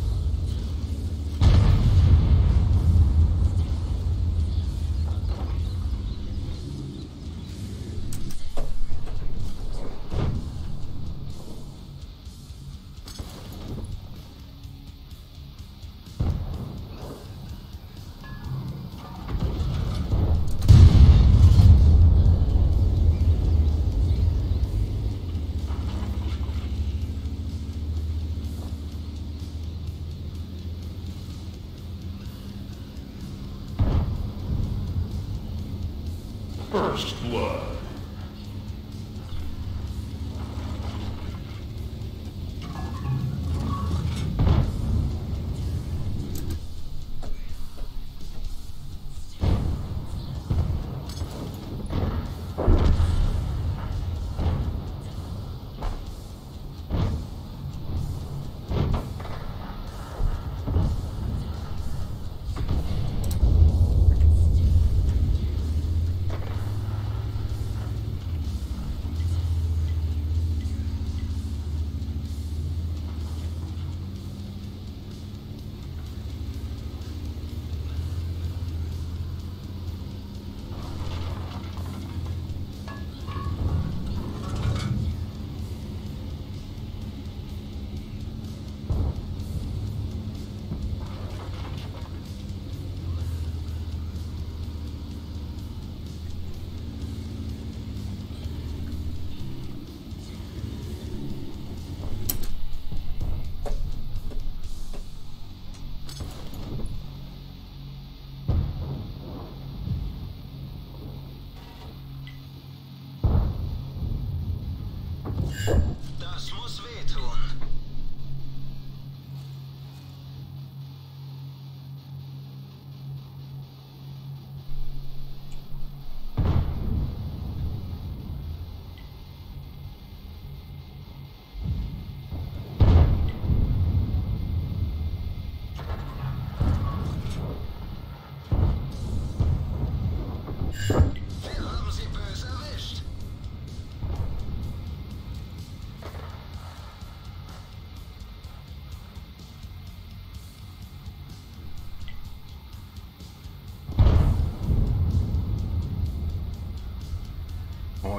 First blood.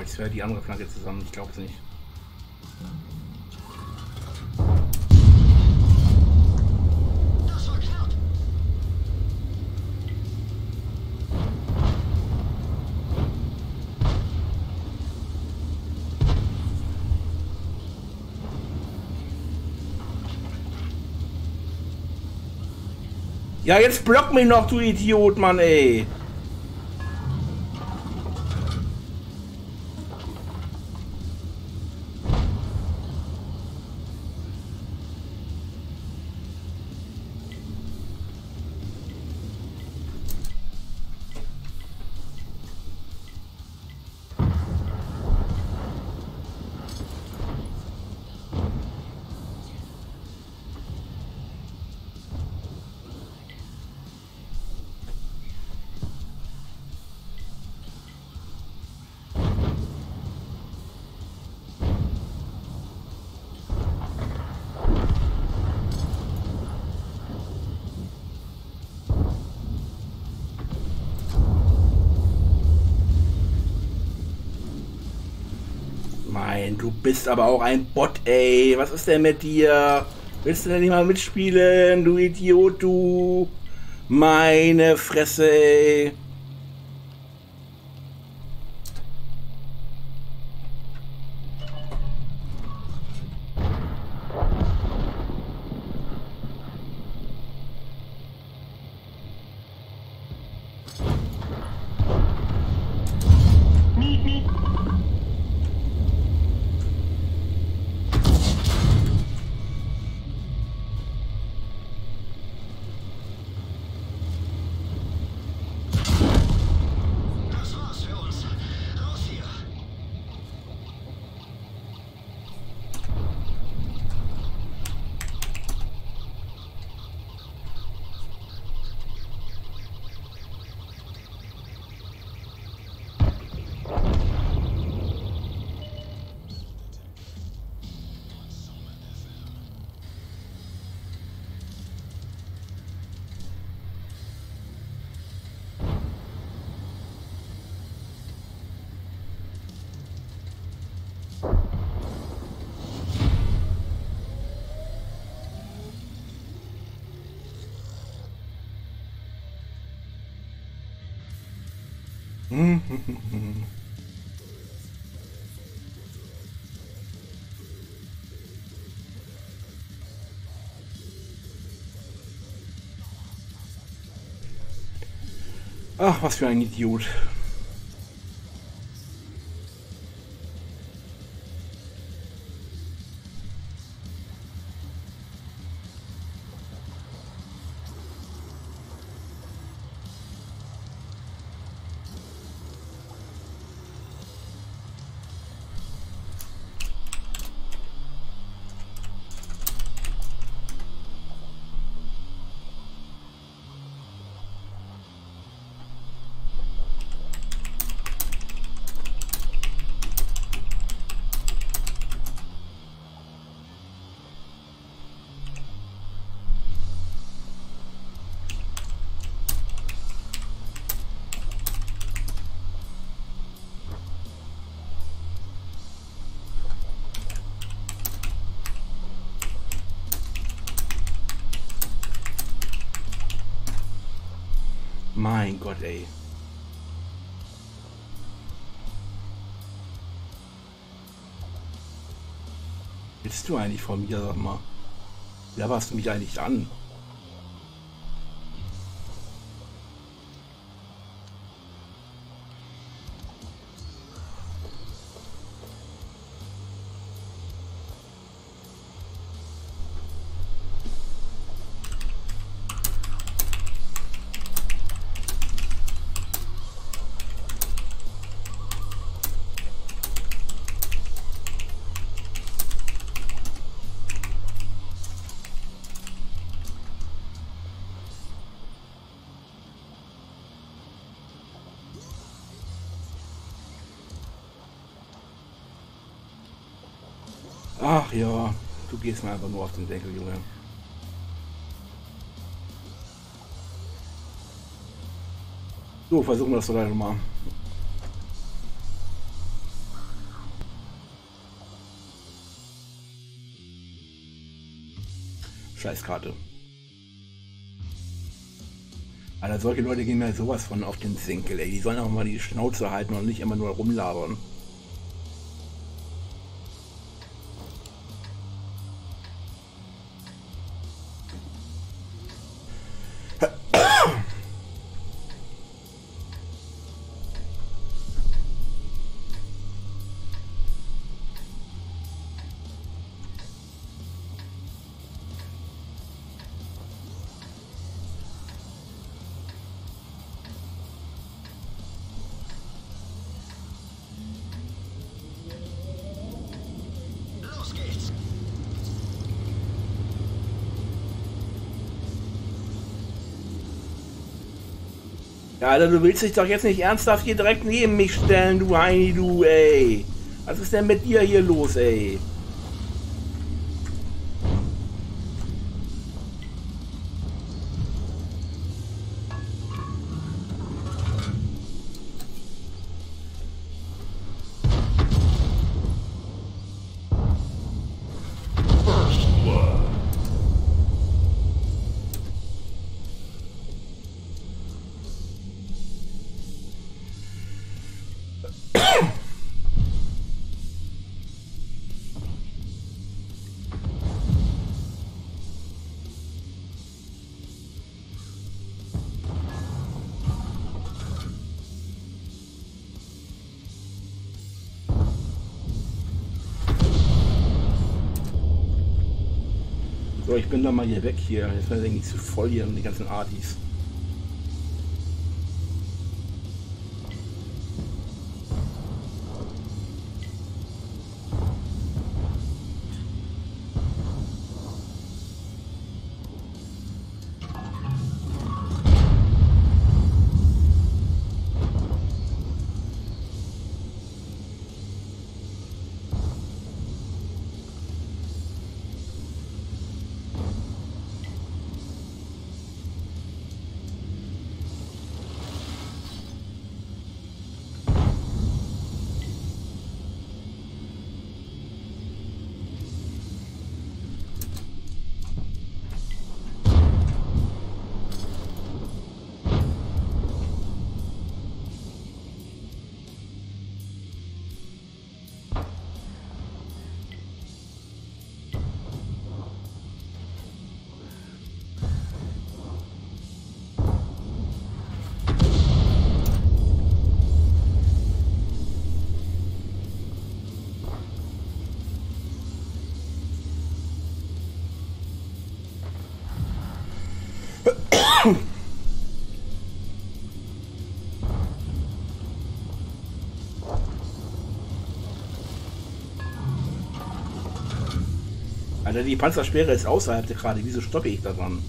jetzt wäre die andere Flanke zusammen. Ich glaube es nicht. Das war knapp. Ja, jetzt block mich noch, du Idiot, Mann, ey. Nein, du bist aber auch ein Bot, ey. Was ist denn mit dir? Willst du denn nicht mal mitspielen, du Idiot, du? Meine Fresse, ey. Das war's für uns. Raus hier. Ach, was für ein Idiot. Mein Gott, ey. Willst du eigentlich von mir, sag mal? Laberst du mich eigentlich an? Ach ja, du gehst mir einfach nur auf den Deckel, Junge. So, versuchen wir das doch leider mal. Scheißkarte. Alter, solche Leute gehen mir sowas von auf den Senkel, ey. Die sollen auch mal die Schnauze halten und nicht immer nur rumlabern. Los geht's. Ja, Alter, du willst dich doch jetzt nicht ernsthaft hier direkt neben mich stellen, du Heini, du, ey. Was ist denn mit dir hier los, ey? First blood. So, ich bin dann mal hier weg hier. Jetzt bin ich nicht zu voll hier und die ganzen Artis. Alter, die Panzersperre ist außerhalb der gerade. Wieso stoppe ich da dran?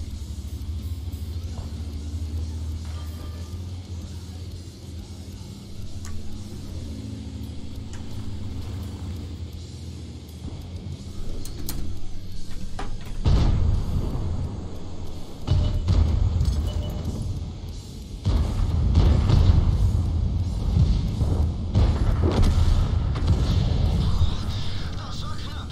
Das war knapp.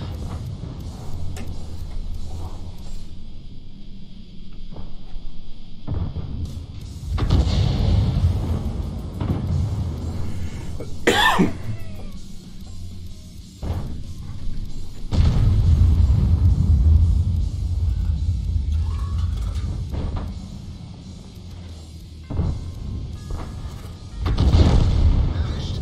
Erwischt.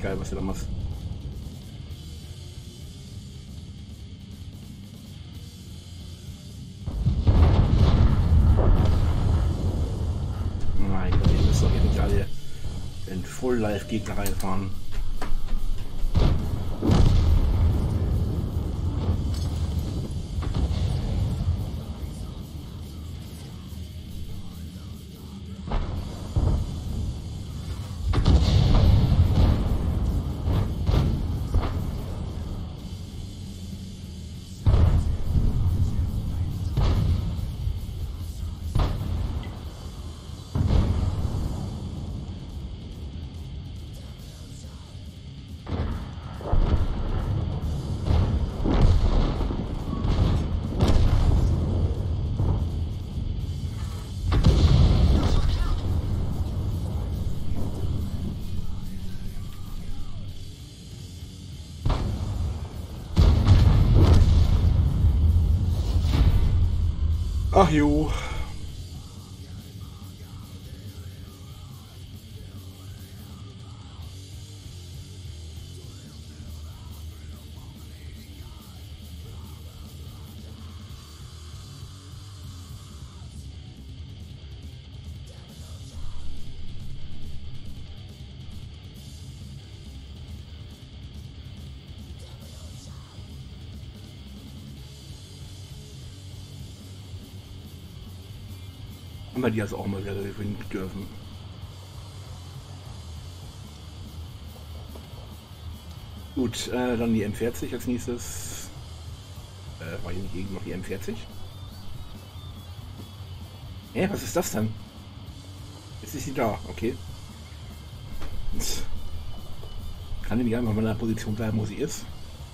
geil, was du da machst. Mein Gott, ihr müsst doch hier nicht alle in Full-Life-Gegner reinfahren. Ach jo. Haben wir die also auch mal wieder gewinnen dürfen. Gut, äh, dann die M vierzig als nächstes. Äh, war hier nicht irgendwo noch die M vierzig? Hä, was ist das denn? Jetzt ist sie da, okay. Jetzt kann die nicht einfach mal in der Position bleiben, wo sie ist.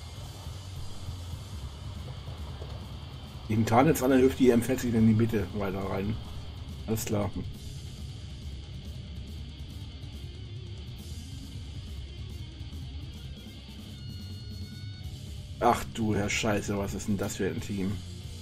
Den Tarn jetzt an, dann hilft die M vierzig in die Mitte weiter rein. Alles klar. Ach du Herr Scheiße, was ist denn das für ein Team?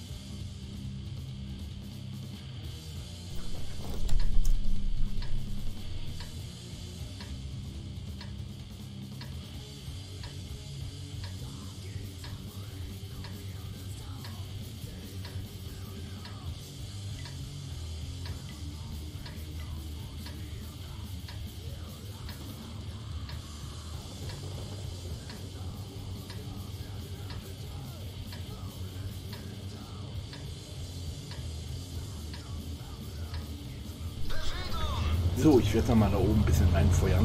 So, ich werde mal da oben ein bisschen reinfeuern.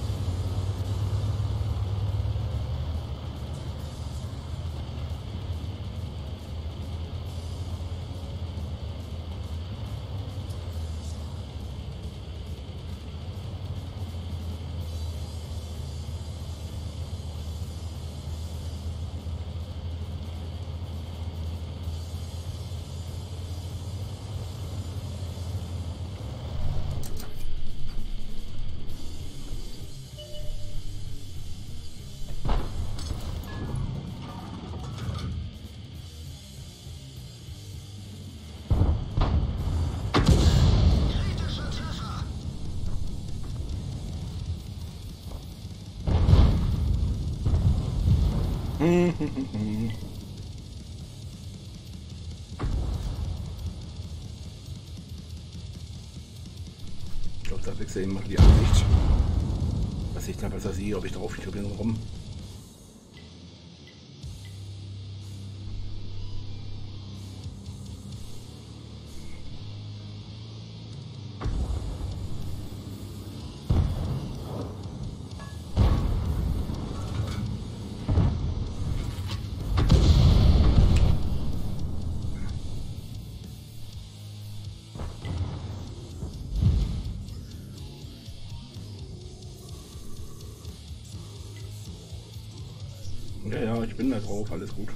Ich glaube, da wechsle ich mal die Ansicht, dass ich dann besser sehe, ob ich drauf kriege rum. Ja, ja, ich bin da drauf, alles gut.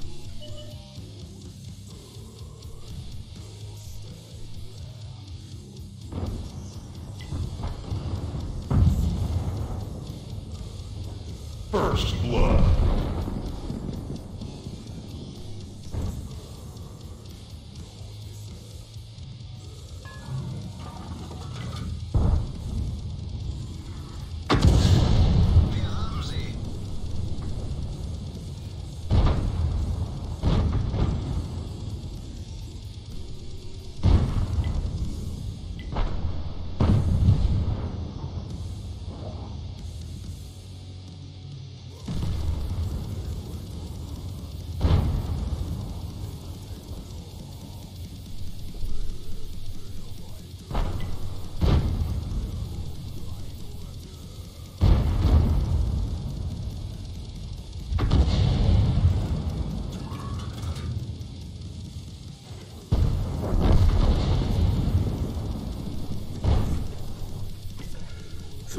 First blood. Wir haben sie.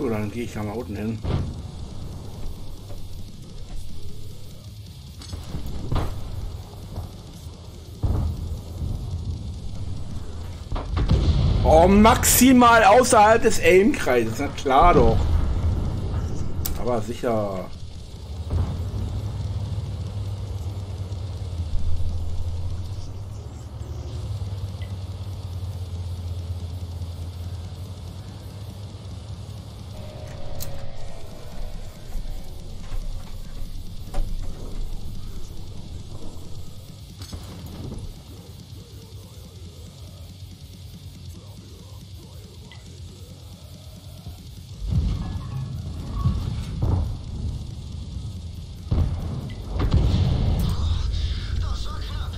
So, dann gehe ich da mal unten hin. Oh, maximal außerhalb des Aim-Kreises, na klar doch. Aber sicher. Das war knapp.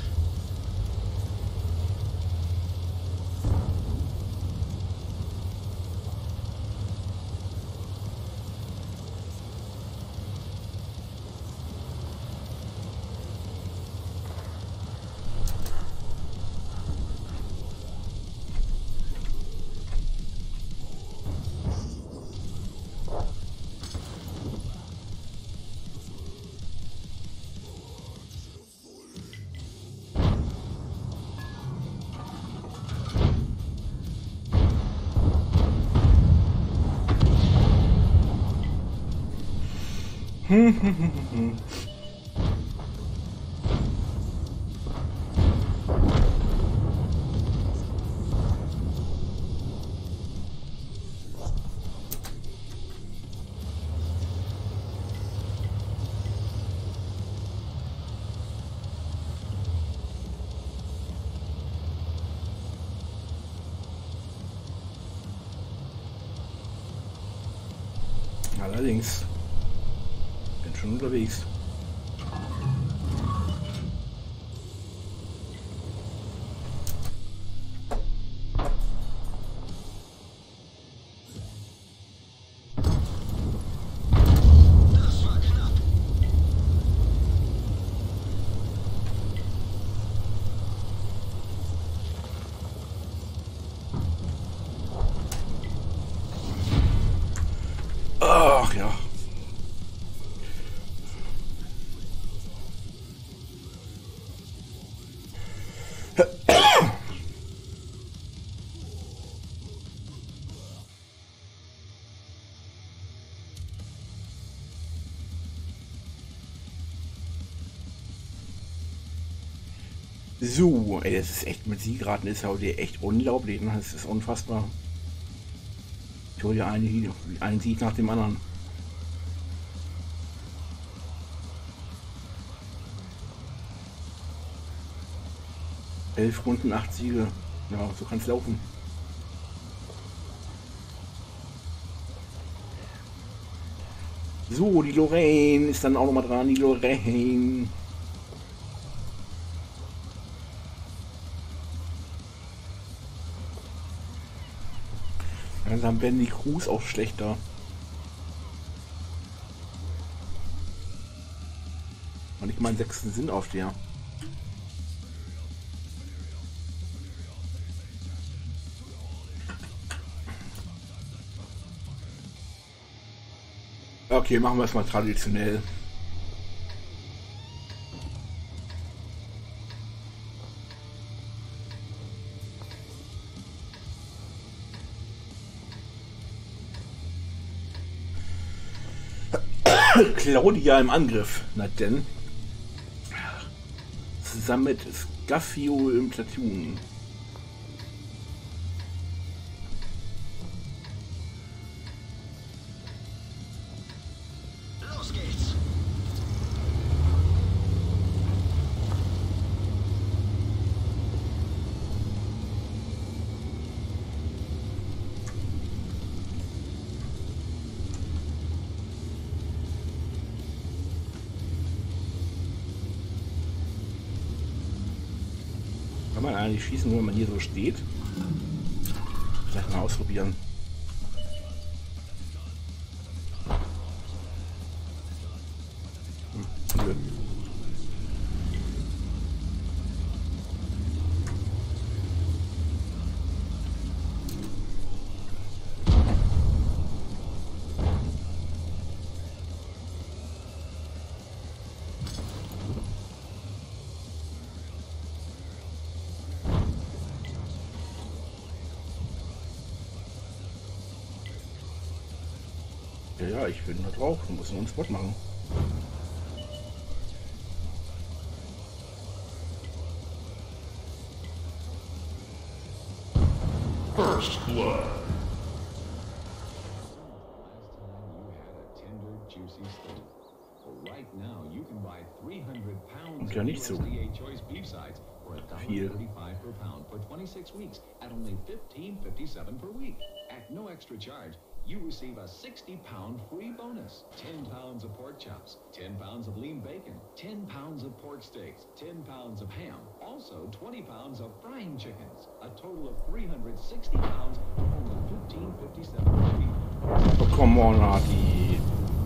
Allerdings. Bin schon unterwegs. Das war knapp. Ach ja. So, ey, das ist echt mit Siegraten ist heute echt unglaublich, ne? Das ist unfassbar. Ich hole ja einen, einen Sieg nach dem anderen. Elf Runden, acht Siege. Ja, so kann es laufen. So, die Lorraine ist dann auch noch mal dran. Die Lorraine. Dann werden die Crews auch schlechter. Und ich meinen sechsten Sinnaufsteher. Okay, machen wir es mal traditionell. Claudia im Angriff. Na denn. Zusammen mit Scaffio im Platoon. Los geht's. Kann man eigentlich schießen, wenn man hier so steht? Vielleicht mal ausprobieren. Hm, nö. Ja, ja, ich bin da drauf. Wir müssen uns Spot machen. First blood. Und ja nicht so viel. You receive a sixty pound free bonus. ten pounds of pork chops, ten pounds of lean bacon, ten pounds of pork steaks, ten pounds of ham, also twenty pounds of frying chickens. A total of three hundred sixty pounds for only fifteen fifty-seven per week. Oh, come on, Arti.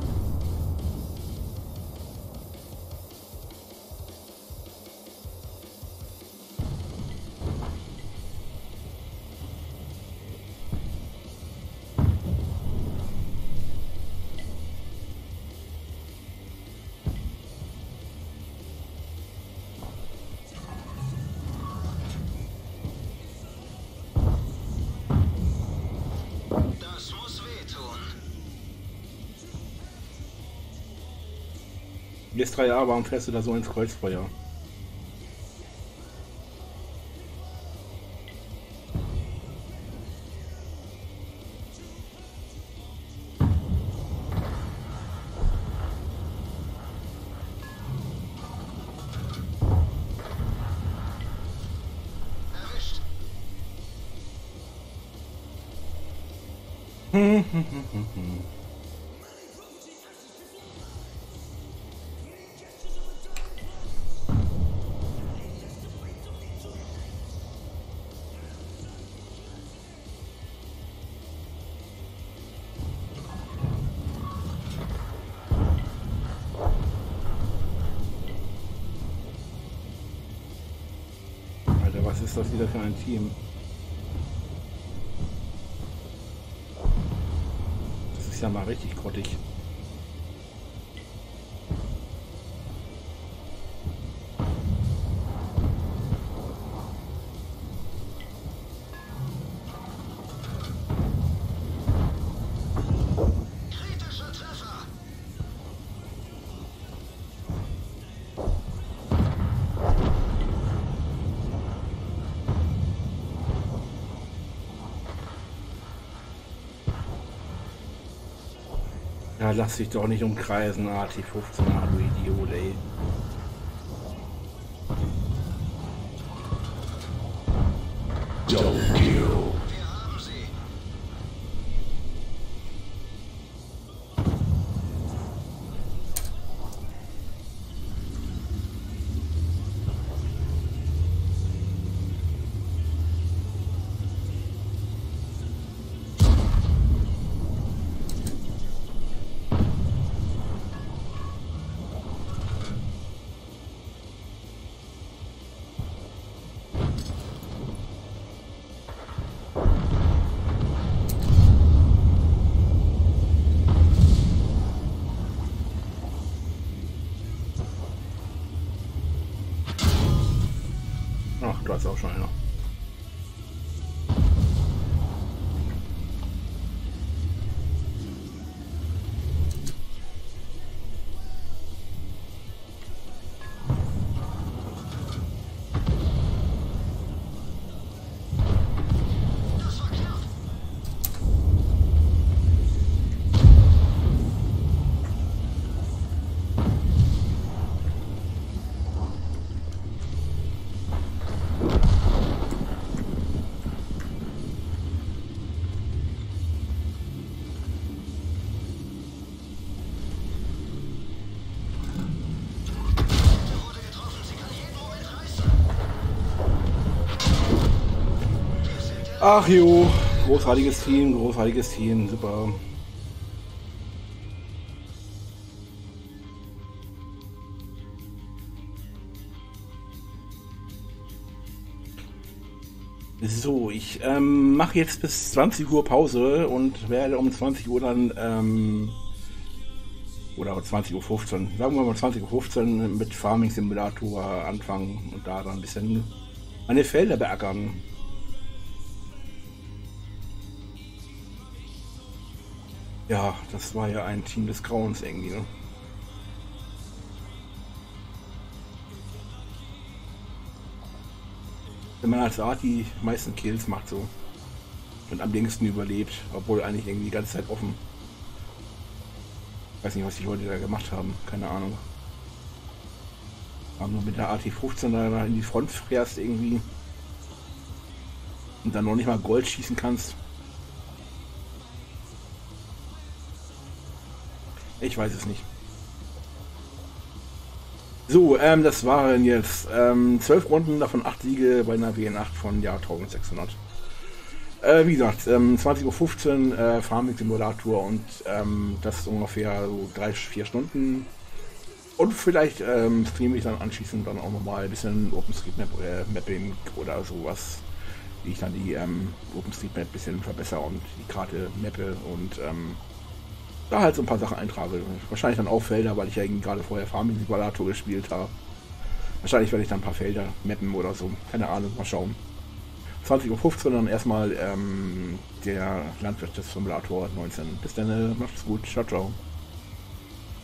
Das muss wehtun. Jetzt drei A, warum fährst du da so ins Kreuzfeuer? Erwischt. Alter, was ist das wieder für ein Team? Das ist ja mal richtig grottig. Kritischer Treffer. Ja, lass dich doch nicht umkreisen, A T fünfzehn, du Idiot, ey. Double kill. Wir haben sie. Ach, du hast auch schon einer. Das war knapp. Der wurde getroffen. Sie kann jeden Moment reißen. Wir sind der Ach jo, großartiges Team, großartiges Team, super. So, ich ähm, mache jetzt bis zwanzig Uhr Pause und werde um zwanzig Uhr dann, ähm, oder zwanzig Uhr fünfzehn, sagen wir mal zwanzig Uhr fünfzehn mit Farming Simulator anfangen und da dann ein bisschen meine Felder beackern. Ja, das war ja ein Team des Grauens irgendwie, ne? Wenn man als Art die meisten Kills macht so und am längsten überlebt, obwohl eigentlich irgendwie die ganze Zeit offen. Ich weiß nicht, was die Leute da gemacht haben, keine Ahnung. Aber nur mit der A T fünfzehn da in die Front fährst irgendwie und dann noch nicht mal Gold schießen kannst. Ich weiß es nicht. So, ähm, das waren jetzt ähm, zwölf Runden, davon acht Siege bei einer W N acht von Jahr eintausendsechshundert. Äh, wie gesagt, ähm, zwanzig Uhr fünfzehn äh, Farming Simulator und ähm, das ist ungefähr so drei, vier Stunden. Und vielleicht ähm, streame ich dann anschließend dann auch nochmal ein bisschen OpenStreetMap äh, Mapping oder sowas, wie ich dann die ähm, OpenStreetMap ein bisschen verbessere und die Karte mappe und ähm, da halt so ein paar Sachen eintrage. Wahrscheinlich dann auch Felder, weil ich ja irgendwie gerade vorher Farming Simulator gespielt habe. Wahrscheinlich werde ich dann ein paar Felder mappen oder so. Keine Ahnung, mal schauen. zwanzig Uhr fünfzehn dann erstmal ähm, der Landwirtschaftssimulator neunzehn. Bis dann, macht's gut, ciao, ciao.